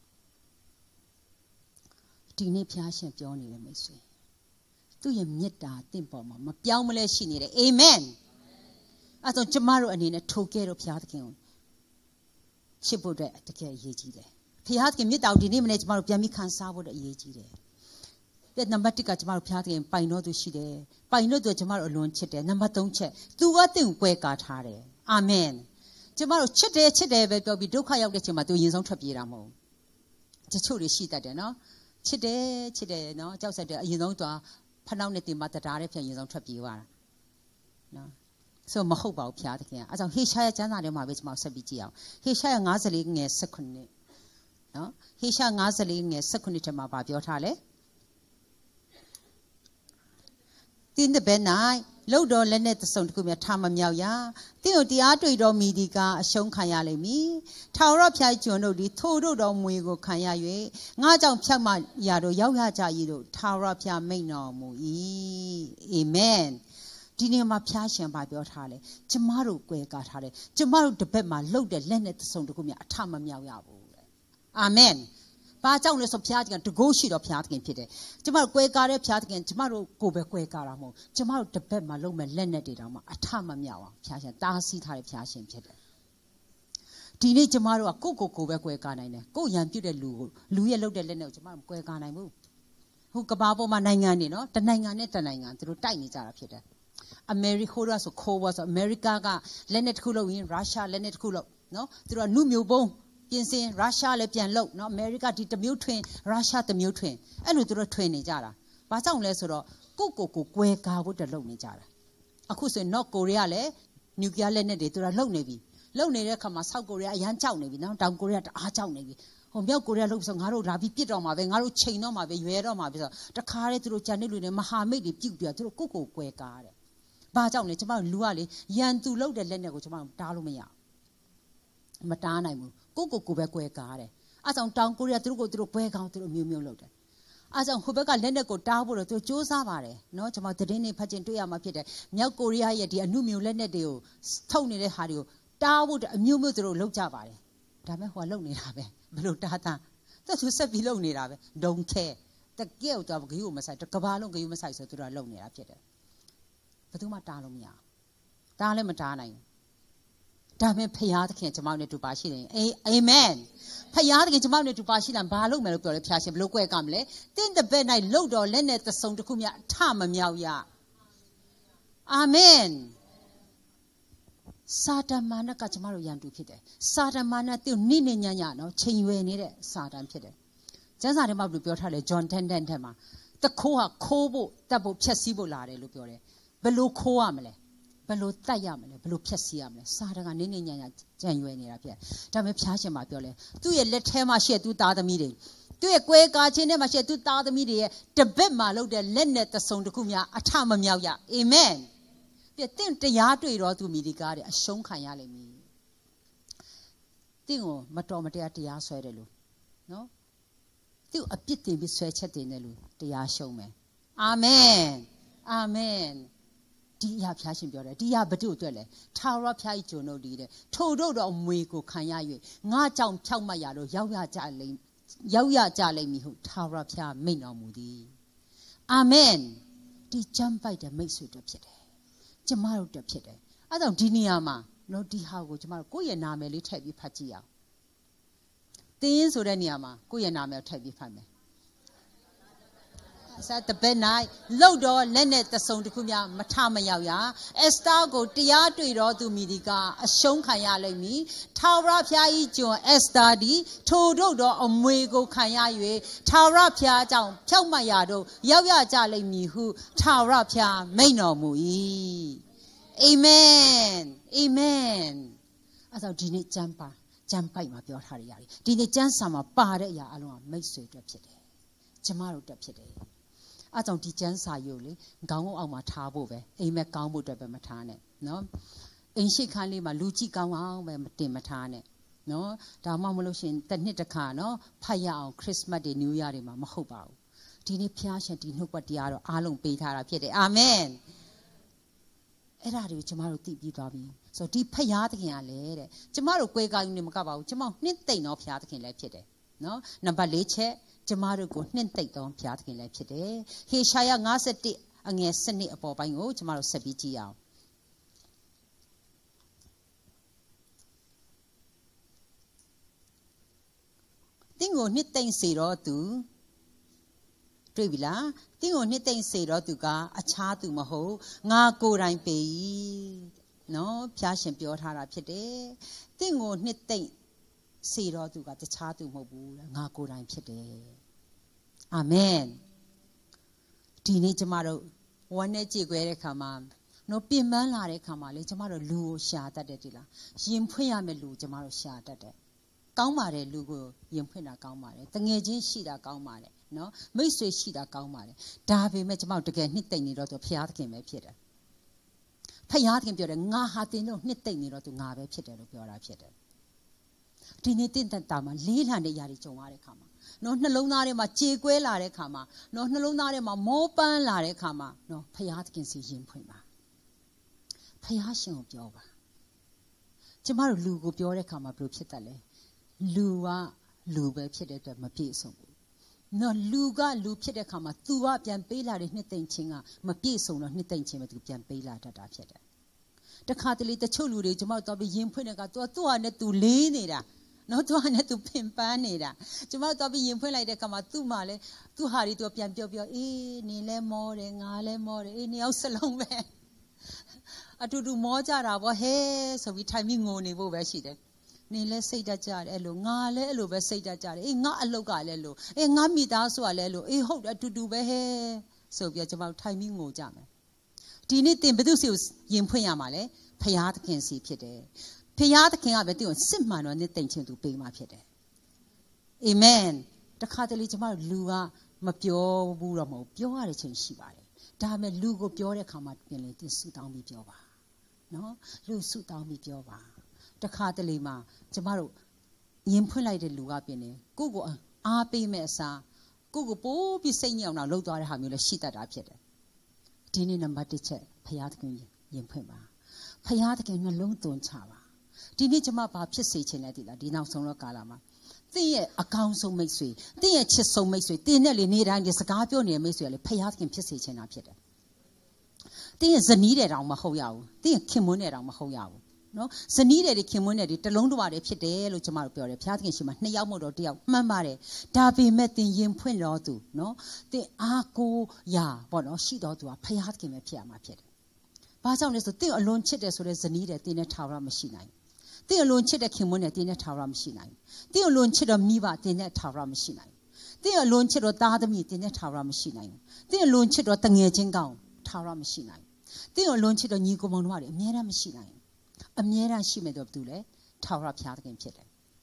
ဒီနေ့ဖျားရှင်ပြောနေတယ်မိတ်ဆွေသူ့ရဲ့မေတ္တာတင့်ပေါ်မှာမပြောင်းမလဲရှိနေတယ်အာမင်အဲ့တော့ကျမတို့အနေနဲ့ထိုကဲ့တော့ဖျားသခင်ကိုချစ်ဖို့အတွက်တကယ်အရေးကြီးတယ်ဖျားသခင်မေတ္တာကိုဒီနေ့မနေ့ကျမတို့ပြန်ပြီးခံစားဖို့အတွက်အရေးကြီးတယ်ပြနံပါတ်1ကကျမတို့ဖျားသခင်ပိုင်တော်သူရှိတယ်ပိုင်တော်သူကျမတို့အလွန်ချစ်တယ်နံပါတ်3ချက်သူကတင့်ကိုကွဲကားထားတယ်အာမင်ကျမတို့ချစ်တယ်ပဲပြောပြီးဒုက္ခရောက်တဲ့ချိန်မှာသူရင်ဆုံးထွက်ပြေးတာမဟုတ်တချို့တွေရှိတတ်တယ်နော်ချစ်တယ်နော်ကြောက်ဆက်တယ်အရင်ဆုံးသွားဖနှောက်နဲ့တင်မတရားတဲ့ဖြင့်ရင်ဆုံးထွက်ပြေးသွားတာနော်ဆိုမဟုတ်ပါဘူးဖျားသခင်အဲကြောင့်ဟေရှာယကျမ်းစာထဲမှာပဲကျမဆက်ပြီးကြည့်အောင်ဟေရှာယ54ငယ်19နော်ဟေရှာယ54ငယ်19ထဲမှာဗာပြောထားလဲတင်းတဲ့ဘက်၌လှုပ်တော်လက်နဲ့တဆုံတစ်ခုမြထားမမြောက်ရတင်းကိုတရားတွေ့တော်မီဒီကအရှုံးခံရလိမ့်မည်ထာဝရဘုရားကျွန်တို့ဒီထို့တို့တော်မွေကိုခံရ၍ငါကြောင့်ဖြတ်မှရာတို့ရောက်ရကြ၏တို့ထာဝရဘုရားမိန့်တော်မူ၏အာမင်ဒီနေ့မှာဖျားရှင်ပါပြောထားတယ်ကျမတို့ကွယ်ကားထားတယ်ကျမတို့တစ်ဘက်မှာလှုပ်တဲ့လက်နဲ့တဆုံတစ်ခုမြအထမမြောက်ရဘူးတဲ့အာမင်ဘာကြောင့်လဲဆိုဖျားသခင်တကုတ်ရှိတော့ဖျားသခင်ဖြစ်တယ်ကျမတို့ကွယ်ကားတဲ့ဖျားသခင်ကျမတို့ကိုယ်ပဲကွယ်ကားတာမဟုတ်ကျမတို့တစ်ဘက်မှာလုံမဲ့လက်နဲ့တွေတောင်မှအထမမြောက်အောင်ဖျားရှင်တားဆီးထားတဲ့ဖျားရှင်ဖြစ်တယ်ဒီနေ့ကျမတို့ကကိုယ်ပဲကွယ်ကားနိုင်တယ်ကိုယ်ရန်ပြုတ်တဲ့လူရဲ့လှုပ်တဲ့လက်နဲ့ကိုကျမတို့ကွယ်ကားနိုင်ဘူးဟိုကဘာပေါ်မှာနိုင်ငံနေနော်တနိုင်ငံနဲ့တနိုင်ငံသူတို့တိုက်နေကြတာဖြစ်တယ်အမေရိကန်ဆိုခိုးဝါဆိုအမေရိကကလက်နဲ့တစ်ခုလုပ်ရင်ရုရှားလက်နဲ့တစ်ခုလုပ်နော်သူတို့ကနုမျိုးပုံးပြင်စင်ရုရှားလည်းပြန်လုပ်နော်အမေရိကဒီတစ်မျိုးထွင်ရုရှားတစ်မျိုးထွင်အဲ့လိုသူတို့ထွင်နေကြတာဘာကြောင့်လဲဆိုတော့ကိုကွဲကားဖို့တလုပ်နေကြတာအခုဆိုရင် North Korea လည်းနျူကလ িয়ার လက်နက်တွေသူတို့လုပ်နေပြီလုပ်နေတဲ့အခါမှာ South Korea အရန်ကြောက်နေပြီနော်တောင်ကိုရီးယားတအားကြောက်နေပြီဟိုမြောက်ကိုရီးယားလို့ဆိုငါတို့လာပြီးပြစ်တော့မှာပဲငါတို့ချိန်တော့မှာပဲရွယ်တော့မှာပဲဆိုတခါတည်းသူတို့ဂျန်နစ်လူတွေမဟာမိတ်တွေပြုတ်ပြီးတော့သူတို့ကိုကွဲကားတဲ့ဘာကြောင့်လဲကျမတို့လူကလေရန်သူလုပ်တဲ့လက်နဲ့ကိုကျမတို့တားလို့မရမတားနိုင်ဘူးကိုပဲကွဲကားတယ်အဲကြောင့်တောင်ကိုရီးယားသူတို့ကွဲကောင်းသူတို့မျိုးလုပ်တယ်အဲကြောင့်ဟိုဘက်ကလက်နဲ့ကိုတားဖို့တော့သူစူးစမ်းပါတယ်နော်ကျမသတင်းတွေဖတ်ခြင်းတွေ့ရမှာဖြစ်တယ်မြောက်ကိုရီးယားရဲ့ဒီအနုမျိုးလက်နဲ့တွေကိုထုတ်နေတဲ့ဟာတွေကိုတားဖို့အမျိုးသူတို့လုပ်ကြပါတယ်ဒါပေမဲ့ဟိုကလုပ်နေတာပဲဘယ်လိုတားသူဆက်ပြီးလုပ်နေတာပဲဒုံခဲတကယ်တော့ဂယုမဆိုင်တကဘာလုံးဂယုမဆိုင်ဆိုသူတို့ကလုပ်နေတာဖြစ်တယ်ဘယ်သူမှတားလို့မရတားလည်းမတားနိုင်ဒါပေမဲ့ဖခင်သခင်ကျွန်မတို့နဲ့တူပါရှိတယ်အာမင်ဖခင်သခင်ကျွန်မတို့နဲ့တူပါရှိတယ်ဘာလုပ်မယ်လို့ပြောလဲဖခင်ရှင်ဘယ်လိုကွဲကမလဲတင်းတဲ့ဘက်၌လှုပ်တော်လက်နဲ့တဆုံတစ်ခုမြအထမမြောက်ရအာမင်စာတမန်ကကျွန်မတို့ရန်တူဖြစ်တယ်စာတမန်ကသူနိမ့်ညံ့နော်ချိန်ရွယ်နေတဲ့စာတန်ဖြစ်တယ်ကျမ်းစာထဲမှာဘယ်လိုပြောထားလဲဂျွန်10ထဲမှာတခိုးဟာခိုးဖို့တတ်ဖို့ဖြက်စီးဖို့လာတယ်လို့ပြောတယ်ဘယ်လိုခိုးရမလဲဘယ်လိုတတ်ရမလဲဘယ်လိုဖြက်စီးရမလဲစာတန်ကနိမ့်ညံ့ကြံရွယ်နေတာဖြစ်ဒါပေမဲ့ဖျားရှင်မှာပြောလဲသူ့ရဲ့လက်ထဲမှာရှိတဲ့သူသားသမီးတွေသူ့ရဲ့ကွဲကားခြင်းထဲမှာရှိတဲ့သူသားသမီးတွေရဲ့တပည့်မှာလုပ်တဲ့လက်နဲ့တဆုံတစ်ခုများအထမမြောက်ရအာမင်ပြတင့်တရားတွေ့တော်သူမိဒီကားတဲ့အရှုံးခံရလိမ့်မည် Tingo Matomata Tia Swedelu. No? Till a pity be switched in the Lu, Tia show me. Amen. Amen. Dia Passion Biola, Dia Badutele, Tara Piajo no leader, Todo on Wego Kanyaye, Najam Chamayado, Yawya Jale Mihu, Tara Pia Mino Moody. Amen. Di jump by the makes with the pit. Jamaro the pit. I don't diniama, no di how go Jamaro, go your name, little tabby patia. Things or any ama, go your name, tabby family. At the bed night, Lodo, Lenet, the song to Kumya, Matama Yaya, Esther go Tiato to Midiga, a Shonkaya le me, Tara Pia Ijo, Esther di, Todo on Mwego Kayaye, Tara Pia down, Pelmayado, Yaya Jale me who, Tara Pia, Maino Mui. Amen. Amen. As our Genie Jampa, Jampa, my pure Harriari. Did the Jansama Bade ya alone, make sweet deputy. Jamaro deputy. I don't teach Sauli, Gamo Alma Tabo, a Macambo de Matane. No? In she can't leave my Luci Gawa, Matane. No? Damamolution, the Nitacano, Paya, Christmas de New Year in Mahobao. Tini Piasha, Tinupatiaro, Along Petara Piede. Amen. Eradi, Jamaro Tibi Dobby. So deep Payatkin a lady. Jamaro Quega in Macabo, Jamo, Ninte no Piatkin like Piede. No? Number Leche. Jamaro go Ninte on Piatkin like today. He shaya nasati and yes, send it above by no Jamaro Sabitia. Tingo knitting zero to Trivila, Tingo knitting zero to ga, a chat to Maho, nga go rhyme pay. No, Piashan Piotara Pide. Tingo knitting zero to got the chat to Mobu, nga go rhyme today. Amen. Dini Jamaro, one edgy Guerre no Piman Lare Kamali, Jamaro Lu shata de Dilla. Yimpuya Melu, Jamaro shata de Gaumare Lugo, Yimpuna Gaumare, Tangajin Shida Gaumare, no, Mostly Shida Gaumare. Davi met him out to get knitting it out of Piatkin, my Peter. Payatkin Peter, Nahatino, knitting it out to Nave Peter, Pura Peter. Dini didn't Tama, Lila de Yari Jomare Kama. No Nalonare ma Chigue Lare Kama, no Nalonare ma Mopan Lare Kama, no Payatkin see him Puma. Payashin of Jova. Jamaro Lugo Biore Kama Brupitale. Lua Lube Piedeta Mapiso. No Luga Lupide Kama, Tua Pian Bela knitting chinga, Mapiso no knitting chima to Pian Bela Tata Pieda. The Catholic the Chulu Jamao be Yim Punaga to net to Lenida. No to a net to Pimpanida. Jamao be Yim Pula de Kama tu Male, too hurry to a Pian Pio, Nile more, Ale more, any else along there. I do more Jarabo, hey, so we timing only where she did. Nile say that jar, elo, ngale, elo, say that jar, not a logalelo, a ngamida so alelo, a hope that to do be so we are about timing more jam. Dini Timbedusius, Yimpuyamale, Payat can see Pide. Payat can have a deal, Simman on the tension to pay my Pide. Amen. The Catholic Lua, Mapio, Buramo, Pure Shibari. Dame Lugo Pure come at Billy, this suit down with Jova. No, Lu suit down with Jova. The Catalima, Jamaro, Yimpulated Luga Bene, Google, Ape Mesa, Google Bo be saying now, low daughter Hamula shit at Apede. Dini number teacher, Payatkin Yimpima. Payatkin alone don't chava. Dini Jama Pisachin at it, Dina Sono Calama. The account so makes way, the chest so makes way, they nearly need and yes, a carpio near Misuel, Payatkin Pisachin Apede. They is a needed on Mahoyao, they are Kimonet on Mahoyao. No, Sanida de Kimonedi, the Londua de Pide, Luchamar, Piatkin, she must Nayamo or Dia, Mamare, Dabi met in Yim Punotu, no, the Ako Ya, but no, she don't do a Payatkin a Piama Pit. Basan is the thing alone chitters with the needed in a tower machine. They alone chit a Kimonet in a tower machine. They alone chit a Miva in a tower machine. They alone chit or Dadamit in a tower machine. They alone chit or Tangajing gown, tower machine. They alone chit a Nicomonwari, Mera machine. A mere she made of Dule, Tower Piatkin Pit.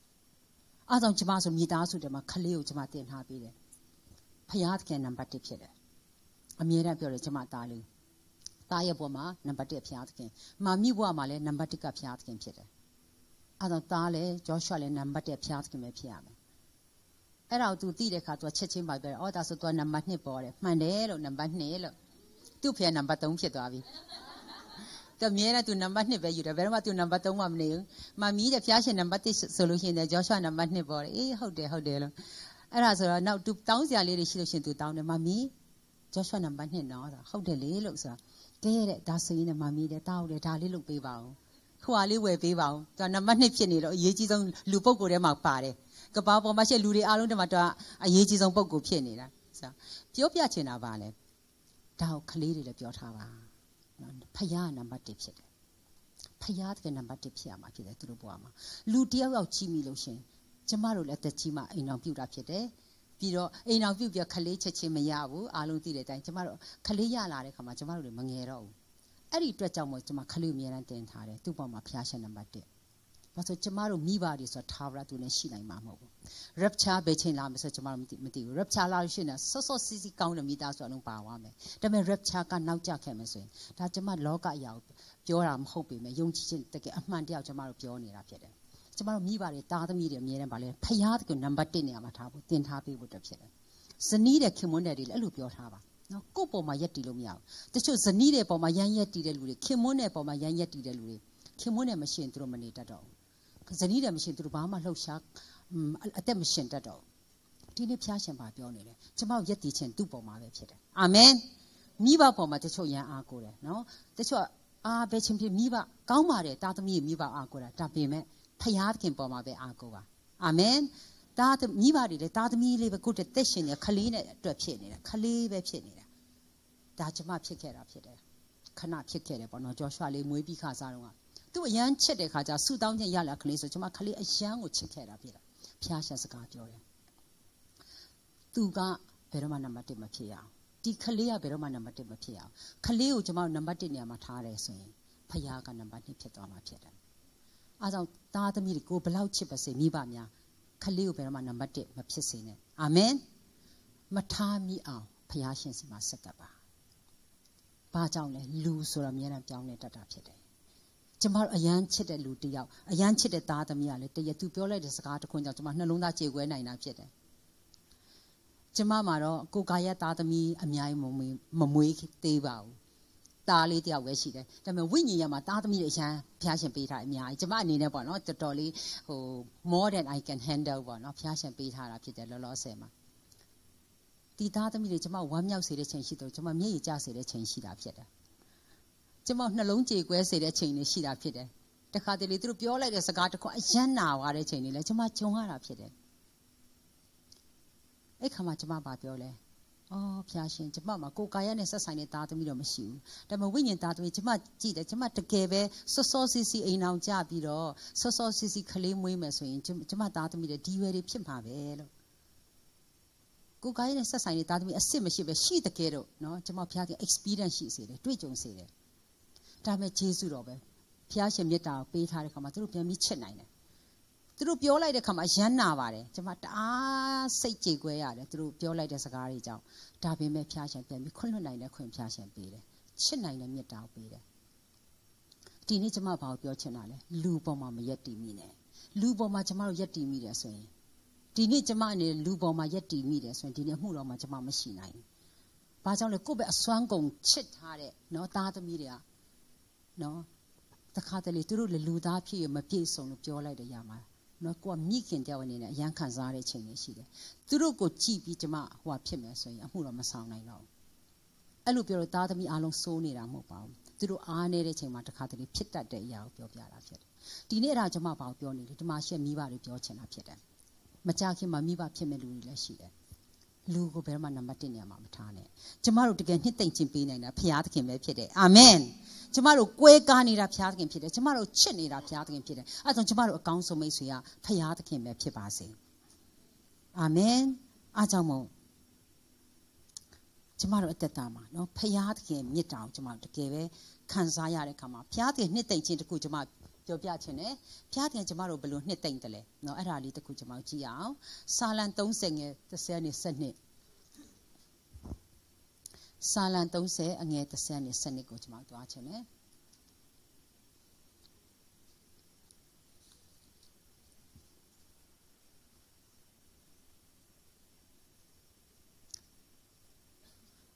I don't Jamaso Midasu de Macaleo Jamatin Habi. Payatkin number Pit. A mere Bure Jamatali. Diaboma, number Piatkin. Mami Wamale, number Tica Piatkin Pit. အဲ့တော့သားလေဂျောရှုလေနံပါတ်1ဖျားသခင်ပဲဖြစ်ရမယ်အဲ့တော့သူသိတဲ့အခါသူချက်ချင်းပါပြောအော်ဒါဆိုသူကနံပါတ်2ပေါ်တယ်မှန်တယ်လို့နံပါတ်2လို့သူ့ဖေနံပါတ်3ဖြစ်သွားပြီတမြဲတမ်းသူနံပါတ်2ပဲယူတယ်ဘယ်တော့မှသူနံပါတ်3မှမနေဘူးမမီးတဲ့ဖျားရှင်နံပါတ်1ဆိုလို့ရှိရင်ဂျောရှုနံပါတ်2ပေါ်တယ်အေးဟုတ်တယ်လို့အဲ့ဒါဆိုတော့နောက်သူတောင်းစရာလေးတွေရှိလို့ရှိရင်သူတောင်းတယ်မမီးဂျောရှုနံပါတ်2နော်ဆိုဟုတ်တယ်လေလို့ဆိုတာကဲတဲ့ဒါဆိုရင်မမီးတဲ့တောင်းတယ်ဒါလေးလုပ်ပေးပါဦးခွာလေးဝယ်ပေးပါဦးသူကနံပါတ်2ဖြစ်နေတော့အရေးကြီးဆုံးလူပုဂ္ဂိုလ်ထဲမှာပါတယ်ကဘာပေါ်မှာရှိလူတွေအားလုံးတည်းမှာတော့အရေးကြီးဆုံးပုဂ္ဂိုလ်ဖြစ်နေတာဆိုပြောပြချင်တာပါလေဒါကိုကလေးတွေလည်းပြောထားပါဖယားနံပါတ်1ဖြစ်တယ်ဖယားတကယ်နံပါတ်1ဖြစ်ရမှာဖြစ်တယ်သူတို့ဘဝမှာလူတယောက်ယောက်ကြီးမိလို့ရှင်ကျမတို့လည်းအသက်ကြီးမှအိမ်အောင်ပြုတာဖြစ်တယ်ပြီးတော့အိမ်အောင်ပြုပြီးခလေးချက်ချင်းမရဘူးအားလုံးသိတဲ့အတိုင်းကျမတို့ခလေးရလာတဲ့ခါမှာကျမတို့လည်းမငယ်တော့ဘူးအဲ့ဒီအတွက်ကြောင့်မို့ကျမခလေးအများအားတင်ထားတယ်သူ့ဘဝမှာဖယားရှင်နံပါတ်1ဘာလို့ကျမတို့မိဘတွေဆိုတာထာဝရသူနဲ့ရှိနိုင်မှာမဟုတ်ဘူး rapture ပဲချိန်လာမယ်ဆိုကျမတို့မသိဘူး rapture လာလို့ရှိရင်ဆော့ဆော့စီစီကောင်းတဲ့မိသားစုအလုံးပါသွားမယ်ဒါပေမဲ့ rapture ကနောက်ကျခဲ့မယ်ဆိုရင်ဒါကျမလောကအရာကိုပြောတာမဟုတ်ပေမဲ့ယုံကြည်ခြင်းတကယ်အမှန်တရားကျမတို့ပြောနေတာဖြစ်တယ်ကျမတို့မိဘတွေတာသမီတွေအမြဲတမ်းပါလေဖယားတကယ်နံပါတ်1နေရာမှာထားဖို့တင်ထားပေးဖို့တဖြစ်တယ်ဇနီးတဲ့ခင်မွန်းတဲ့တွေလည်းအဲ့လိုပြောထားပါနော်ကိုယ့်ပေါ်မှာရက်တည်လို့မရဘူးတချို့ဇနီးတဲ့ပေါ်မှာရမ်းရက်တည်တဲ့လူတွေခင်မွန်းတဲ့ပေါ်မှာရမ်းရက်တည်တဲ့လူတွေခင်မွန်းတဲ့မရှိရင်သူတို့မနေတတ်တော့ဘူးဇနီးတယ်မရှိရင်သူတို့ဘာမှလှုပ်ရှားအသက်မရှင်တတ်တော့ဒီနေ့ဖျားရှင်ပါပြောနေတယ်ကျမတို့ယက်တည်ခြင်းသူ့ပေါ်မှာပဲဖြစ်တယ်အာမင်မိဘပေါ်မှာတချို့ရန်အားကိုတယ်နော်တချို့အားပဲချင်းဖြစ်မိဘကောင်းပါတယ်တာသမီးမိဘအားကိုတာဒါပေမဲ့ဖျားခင်ပေါ်မှာပဲအားကိုပါအာမင်တာမိဘတွေလည်းတာသမီးလေးပဲကိုယ့်တက်ရှင်နေခလေးနဲ့အတွက်ဖြစ်နေတာခလေးပဲဖြစ်နေတာဒါကျမဖြစ်ခဲ့တာဖြစ်တယ်ခဏဖြစ်ခဲ့တယ်ပေါ့နော်ဂျောရှွာလေးမွေးပြီးခါစားတော့သူအရန်ချစ်တဲ့ခါကျဆူတောင်းခြင်းရလာကလေးဆိုကျမခလေးအရန်ကိုချစ်ခဲ့တာဖြစ်တာဖျားရှင်စကားပြောတယ်သူကဘယ်တော့မှနံပါတ်1မဖြစ်ရအောင်ဒီခလေးကဘယ်တော့မှနံပါတ်1မဖြစ်ရအောင်ခလေးကိုကျမနံပါတ်1နေရာမှာထားတယ်ဆိုရင်ဖျားကနံပါတ်2ဖြစ်သွားမှာဖြစ်တယ်အားကြောင့်သားသမီးတွေကိုဘလောက်ချစ်ပါစေမိဘများခလေးကိုဘယ်တော့မှနံပါတ်1မဖြစ်စေနဲ့အာမင်မထားမိအောင်ဖျားရှင်စီမှာဆက်ကပ်ပါဘာကြောင့်လဲလူဆိုတာအများနဲ့ပြောင်းလဲတတ်တာဖြစ်တယ်ကျမတို့အရန်ချစ်တဲ့လူတယောက်အရန်ချစ်တဲ့သားသမီးကလည်းတရသူပြောလိုက်တဲ့စကားတစ်ခွန်းကြောင့်ကျမနှလုံးသားကြေကွဲနိုင်တာဖြစ်တယ်ကျမမှာတော့ကိုကာယသားသမီးအများကြီးမမွေးသေးပါဘူးသားလေးတယောက်ပဲရှိတယ်ဒါပေမဲ့ဝိညာဉ်ရမှာသားသမီးတွေအရန်ဖျားရှင်ပေးထားအများကြီးကျမအနေနဲ့ပေါ့နော်တော်တော်လေးmore than I can handle ပေါ့နော်ဖျားရှင်ပေးထားတာဖြစ်တယ်လောလောဆယ်မှာဒီသားသမီးတွေကျမဝမ်းမြောက်စေတဲ့ချိန်ရှိတယ်ကျမမျက်ရည်ကျစေတဲ့ချိန်ရှိတာဖြစ်တယ်ကျမနှလုံးကြေကွဲစေတဲ့ချိန်တွေရှိတာဖြစ်တယ်တခါတလေသူတို့ပြောလိုက်တဲ့စကားတစ်ခုအယမ်းနာသွားတဲ့ချိန်တွေလည်းကျမကြုံရတာဖြစ်တယ်အဲ့ခါမှကျမဘာပြောလဲအော်ဖျားရှင်ကျမမှာကိုကာယနဲ့ဆက်ဆိုင်တဲ့သားသမီးတော့မရှိဘူးဒါပေမဲ့ဝိညာဉ်သားသမီးကျမကြည့်တယ်ကျမတကယ်ပဲစောစောစီစီအိမ်အောင်ကြပြီးတော့စောစောစီစီခလေးမွေးမယ်ဆိုရင်ကျမသားသမီးတွေဒီရွယ်တွေဖြစ်မှာပဲလို့ကိုကာယနဲ့ဆက်ဆိုင်တဲ့သားသမီးအစ်စ်မရှိပဲရှိတကယ်တော့နော်ကျမဖျားခင် experience ရှိစေတယ်တွေ့ကြုံစေတယ်ဒါမဲ့ဂျေစုတော်ပဲဖျားရှင်မြတ်တာကိုပေးထားတဲ့ခါမှာသူတို့ပြန်ပြီးချစ်နိုင်တယ်သူတို့ပြောလိုက်တဲ့ခါမှာရမ်းနာပါတယ်ကျမတအားစိတ်ကြေကွဲရတယ်သူတို့ပြောလိုက်တဲ့စကားတွေကြောင့်ဒါပေမဲ့ဖျားရှင်ပြန်ပြီးခွင့်လွှတ်နိုင်တဲ့ခွင့်ဖျားရှင်ပေးတယ်ချစ်နိုင်တဲ့မြတ်တာကိုပေးတယ်ဒီနေ့ကျမဘာကိုပြောချင်တာလဲလူပေါ်မှာမရက်တည်မိနဲ့လူပေါ်မှာကျမတို့ရက်တည်မိတယ်ဆိုရင်ဒီနေ့ကျမအနေနဲ့လူပေါ်မှာရက်တည်မိတယ်ဆိုရင်ဒီနေ့မှုတော်မှာကျမမရှိနိုင်ဘူးဘာကြောင့်လဲကိုယ့်ပဲအစွမ်းကုန်ချစ်ထားတဲ့နော်သားသမီးတွေကနော်တခါတလေသူတို့လူသားဖြစ်ရမပြည့်စုံလို့ပြောလိုက်တဲ့ຢာမှာနော်ကိုကမိခင်တယောက်အနေနဲ့အရန်ခံစားရတဲ့ချိန်တွေရှိတယ်သူတို့ကိုကြည့်ပြီးကျမဟိုဖြစ်မယ်ဆိုရင်အမှုတော့မဆောင်နိုင်တော့ဘူးအဲ့လိုပြောလို့သားသမီးအားလုံးစိုးနေတာမဟုတ်ပါဘူးသူတို့အားနေတဲ့ချိန်မှာတခါတလေဖြစ်တတ်တဲ့အရာကိုပြောပြတာဖြစ်တယ်ဒီနေ့အဲ့ဒါကျမဘာကိုပြောနေလဲဒီမှာရှက်မိဘတွေပြောချင်တာဖြစ်တယ်မကြခင်မှာမိဘဖြစ်မဲ့လူတွေလည်းရှိတယ်လူကိုဘယ်မှနံပါတ်1နေရာမှာမထားနဲ့ကျမတို့တကယ်နှစ်သိမ့်ချင်းပေးနိုင်တာဖခင်သခင်ပဲဖြစ်တယ်အာမင်ကျမတို့ကွဲကားနေတာဖခင်သခင်ဖြစ်တယ်ကျမတို့ချစ်နေတာဖခင်သခင်ဖြစ်တယ်အဲဒါကြောင့်ကျမတို့အကောင်းဆုံးမိတ်ဆွေကဖခင်သခင်ပဲဖြစ်ပါစေအာမင်အားကြောင့်မို့ကျမတို့အသက်တာမှာနော်ဖခင်သခင်မြတ်တာကိုကျမတို့တကယ်ပဲခံစားရတဲ့အခါမှာဖခင်သခင်နှစ်သိမ့်ချင်းတခုကျမပြောပြချင်တယ်ဖခင်သခင်ကျမတို့ဘယ်လိုနှစ်သိမ့်တယ်လဲနော်အဲ့ဒါလေးတခုကျမတို့ကြည့်ရအောင်စာလံ30ငယ်30နဲ့12စာလံ30အငယ်30နဲ့12ကိုကျမတို့သွားချင်တယ်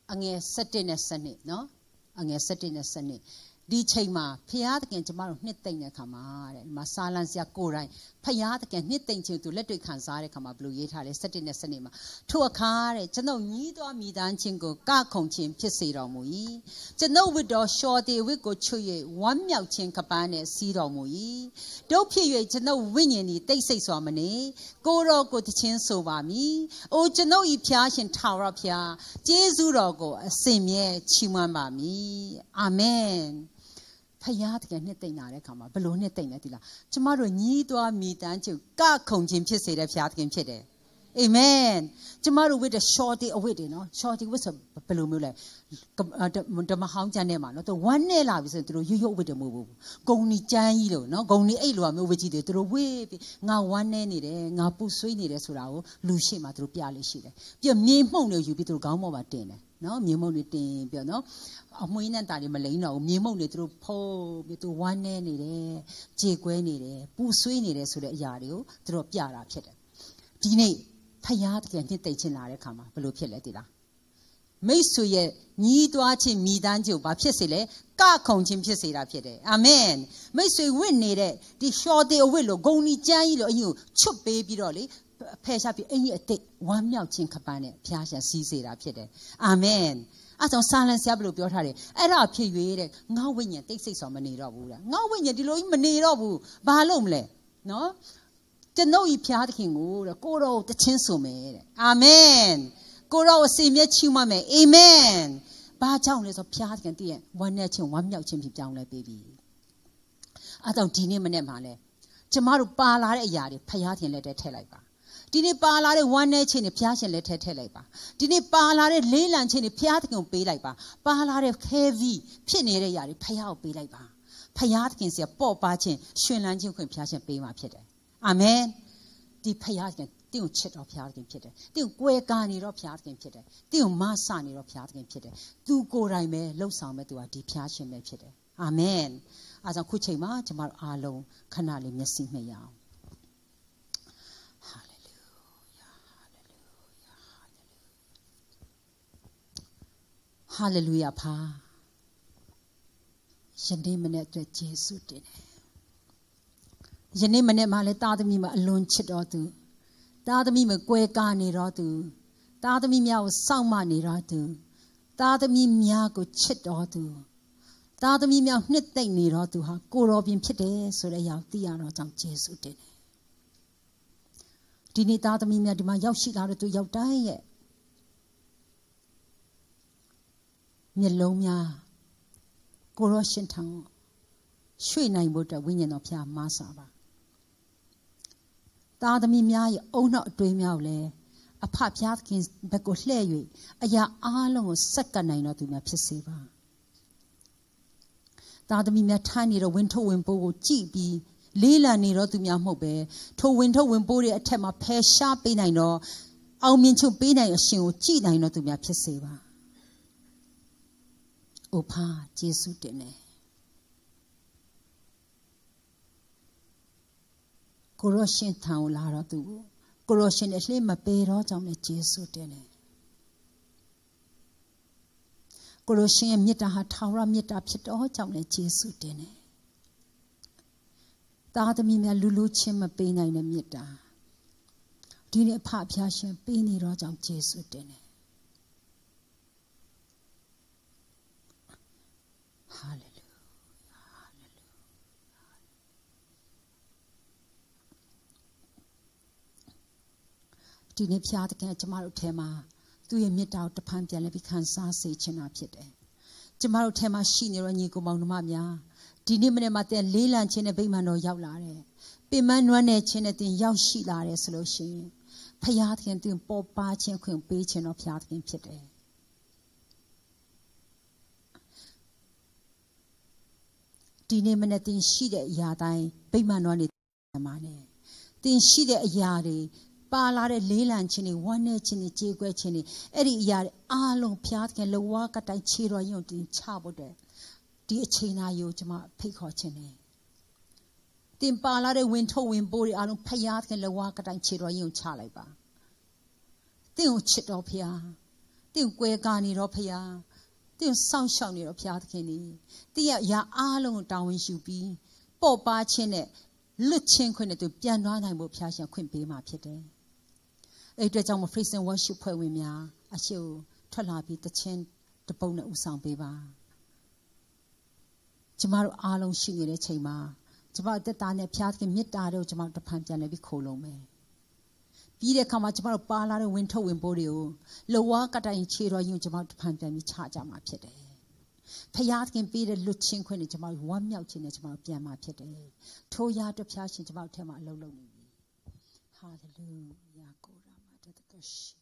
angel setting a sunny, no? Angel setting a sunny. Di chayma, Piat can tomorrow knitting a camar, and Masalans Yakurai, Piat can knitting to let it cansare come a blue yet, setting a cinema. To a car, it's no need or me dancing go, Gakonchim, Pisiro Mui. To know with our shorty, we go to ye, 1 melting cabane, Sido Mui. Don't period to know winning it, they say so many. Go to chin so by me. Oh, to know ye piash and tower up here. Jesu go, a same ye, Chimamba me. Amen. ဖယားတကယ်နှစ်သိမ့်လာတဲ့အခါမှာဘလို့နှစ်သိမ့်လဲဒီလားကျမတို့ညီးသွားမိတမ်းကျကခုံခြင်းဖြစ်စေတဲ့ဖယားတခင်ဖြစ်တယ်အာမင်ကျမတို့ဝတ်တဲ့ shorty အဝတ်တွေနော် shorty ဝတ်ဆိုဘယ်လိုမျိုးလဲဓမ္မဟောင်းကျမ်းထဲမှာနော်သူဝမ်းနဲ့လာပြီဆိုရင်သူတို့ရွရွဝတ်တယ်မဟုတ်ဘူးဂုံနီကျမ်းကြီးလို့နော်ဂုံနီအဲ့လိုမျိုးဝတ်ကြည့်တယ်သူတို့ဝတ်ပြီးငါဝမ်းနဲ့နေတယ်ငါပူဆွေးနေတယ်ဆိုတာကိုလူရှိမှသူတို့ပြလို့ရှိတယ်ပြီးမြေမှုန့်တွေယူပြီးသူတို့ခေါင်းပေါ်မှာတင်တယ်နော်မြေမှုန့်တွေတင်ပြီးနော်အမွှေးနဲ့တာတွေမလိမ့်တော့ဘူးမြေမှုန့်တွေသူတို့ဖုံးပြီးသူဝမ်းနဲ့နေတယ်ကြေကွဲနေတယ်ပူဆွေးနေတယ်ဆိုတဲ့အရာတွေကိုသူတို့ပြတာဖြစ်တယ်ဒီနေ့ဖယားတကယ်နှစ်သိမ့်ချင်လာတဲ့အခါမှာဘယ်လိုဖြစ်လဲသိလားမိတ်ဆွေရဲ့ညီးတွားခြင်းမိသားစုဘာဖြစ်စေလဲကခုံခြင်းဖြစ်စေတာဖြစ်တယ်အာမင်မိတ်ဆွေဝင့်နေတဲ့ဒီ shorty အဝတ်လို့ဂုံနီကျမ်းကြီးလို့အရင်ကိုချွတ်ပေးပြီးတော့လေဖယ်ရှားပြီးအရင်အတိတ်ဝမ်းမြောက်ခြင်းခပန်းနဲ့ဖျားရှာစီးစေတာဖြစ်တယ်အာမင်အဲ့ကြောင့်စာလံဆရာဘယ်လိုပြောထားတယ်အဲ့ဒါဖြစ်၍တဲ့ငါဝိညာဉ်တိတ်ဆိတ်စွာမနေတော့ဘူးတဲ့ငါဝိညာဉ်ဒီလိုကြီးမနေတော့ဘူးဘာလို့မလဲနော်ကျွန်ုပ်ဤဖျားသခင်ကိုတဲ့ကိုတော်ကိုတခြင်းဆိုမယ်တဲ့အာမင်ကိုတော်ကိုစိတ်မြဲချီးမွမ်းမယ်အာမင်ဘာကြောင့်လဲဆိုဖျားသခင်တည်းရဲ့ဝမ်းနဲ့ခြင်းဝမ်းမြောက်ခြင်းဖြစ်ပြောင်းလဲပေးပြီအဲ့တော့ဒီနေ့မနေ့မှလဲကျမတို့ပါလာတဲ့အရာတွေဖျားသခင်လက်ထဲထည့်လိုက်ပါဒီနေ့ပါလာတဲ့ဝမ်းနဲ့ခြင်းတွေဖျားရှင်လက်ထဲထည့်လိုက်ပါဒီနေ့ပါလာတဲ့လေးလံခြင်းတွေဖျားသခင်ကိုပေးလိုက်ပါပါလာတဲ့ heavy ဖြစ်နေတဲ့အရာတွေဖျားကိုပေးလိုက်ပါဖျားသခင်စီကပေါ့ပါခြင်းရှင်လန်းခြင်းခွင့်ဖျားရှင်ပေးမှာဖြစ်တယ်အာမင်ဒီဖျားသခင်တင့်ကိုချစ်တော်ဖျားသခင်ဖြစ်တယ်တင့်ကိုကွဲကားနေတော့ဖျားသခင်ဖြစ်တယ်တင့်ကိုမဆနေတော့ဖျားသခင်ဖြစ်တယ်သူကိုယ်တိုင်ပဲလှုပ်ဆောင်မဲ့သူကဒီဖျားရှင်ပဲဖြစ်တယ်အာမင်အားကြောင့်ခုချိန်မှာကျမတို့အားလုံးခဏလေးမျက်စိမှိတ်ရအောင်ဟာလေလုယာဖာယနေ့မနေ့အတွက်ယေရှုတင်တယ်ယနေ့မနေ့မှလည်းသားသမီးမအလွန်ချစ်တော်သူသားသမီးမကွဲကားနေတော်သူသားသမီးများကိုစောင့်မနေတော်သူသားသမီးများကိုချစ်တော်သူသားသမီးများနှစ်သိမ့်နေတော်သူဟာကိုတော်ပြင်ဖြစ်တယ်ဆိုတဲ့အရာသိရတော့ကြောင့်ယေရှုတင်တယ်ဒီနေ့သားသမီးများဒီမှာရောက်ရှိလာတဲ့သူရောက်တိုင်းရဲ့မျက်လုံးများကိုရောရှင်ထံရွှေ့နိုင်ဖို့အတွက်ဝိညာဉ်တော်ဖျားမဆာပါသားသမီးများရဲ့အုံနောက်အတွေးများကိုလည်းအဖဖျားခင်ဘက်ကိုလှည့်၍အရာအားလုံးကိုစက္ကန့်နိုင်တော်သူများဖြစ်စေပါသားသမီးများထားနေတော့ဝင်ထုတ်ဝင်ပိုးကိုကြည့်ပြီးလေးလံနေတော့သူများမဟုတ်ပဲထိုဝင်ထုတ်ဝင်ပိုးတွေအထက်မှာဖယ်ရှားပေးနိုင်တော့အောင်မြင်ချုပ်ပေးနိုင်အရှင်ကိုကြည့်နိုင်တော့သူများဖြစ်စေပါအိုဖာယေရှုတင်တယ်ကိုရရှင်ထံကိုလာတော့သူကိုရရှင်နဲ့လှည့်မပေတော့ကြောင့်လည်းယေရှုတင်တယ်ကိုရရှင်ရဲ့မေတ္တာဟာထာဝရမေတ္တာဖြစ်တော့ကြောင့်လည်းယေရှုတင်တယ်သားသမီးများလူလူချင်းမပေးနိုင်တဲ့မေတ္တာဒီနေ့အဖဖျားရှင်ပေးနေတော့ကြောင့်ယေရှုတင်တယ်Hallelujah. Hallelujah. ဒီနေ့ဖျားသခင်ကျမတို့ထဲမှာသူ့ရဲ့မေတ္တာကိုတဖန်ပြန်လဲပြီးခံစားစေချင်တာဖြစ်တယ်။ကျမတို့ထဲမှာရှိနေတော့ညီကိုမောင်နှမများဒီနေ့မနေ့မှတဲ့လေးလံခြင်းနဲ့ဗိမာန်တော်ရောက်လာတယ်။ပင်မနွမ်းနယ်ခြင်းနဲ့တင်ရောက်ရှိလာတယ်ဆိုလို့ရှိရင်ဖျားသခင်တင်ပေါ်ပါခြင်းခွင့်ပေးခြင်းတော့ဖျားသခင်ဖြစ်တယ်။ဒီနေ့မနေ့တင်ရှိတဲ့အရာတိုင်းဗိမာန်တော်နေမှာနဲ့တင်ရှိတဲ့အရာတွေပါလာတဲ့လေးလံခြင်းတွေဝမ်းနဲ့ခြင်းတွေကြေကွဲခြင်းတွေအဲ့ဒီအရာတွေအားလုံးဖျားသခင်လဝါကတိုင်းခြေတော်ရုံတင်ချဖို့တဲ့ဒီအချိန်နာယိုကျွန်မဖိတ်ခေါ်ခြင်းနဲ့တင်ပါလာတဲ့ဝင်ထုတ်ဝင်ပိုးတွေအားလုံးဖျားသခင်လဝါကတိုင်းခြေတော်ရုံချလိုက်ပါတင်ကိုချစ်တော်ဖျားတင်းကွဲကားနေတော့ဖယားတင်းစောင့်ရှောက်နေတော့ဖယားသခင်ကြီးတင်းရဲ့အရာအားလုံးကိုတာဝန်ယူပြီးပေါ့ပါခြင်းနဲ့လွတ်ချင်းခွင့်နဲ့သူပြန်သွားနိုင်ဖို့ဖယားရှင်ခွင့်ပေးမှာဖြစ်တယ်အဲ့အတွက်ကြောင့် Praise and Worship ဖွဲ့ဝင်များအရှိကိုထွက်လာပြီးတခြင်းတပုံနဲ့ဥဆောင်ပေးပါကျမတို့အားလုံးရှိနေတဲ့ချိန်မှာကျမတို့တက်တာနဲ့ဖျားသခင်မေတ္တာတို့ကျမတို့တဖန်ပြန်လဲပြီးခိုးလုံးမယ်ပြီးတဲ့အခါမှာကျမတို့ပါလာတဲ့ဝင်ထုတ်ဝင်ပိုးတွေကိုလောဝါကတိုင်ခြေတော်ရင်ကျမတို့တဖန်ပြန်ပြီးချကြမှာဖြစ်တယ်ဖျားသခင်ပေးတဲ့လွတ်ချင်းခွင့်နဲ့ကျမတို့ဝမ်းမြောက်ခြင်းနဲ့ကျမတို့ပြန်မှာဖြစ်တယ်ထိုးရအတွက်ဖျားရှင်ကျမတို့ထဲမှာအလုံးလုံးနေပြီဟာလေလုယာကိုရာမတတကရှိ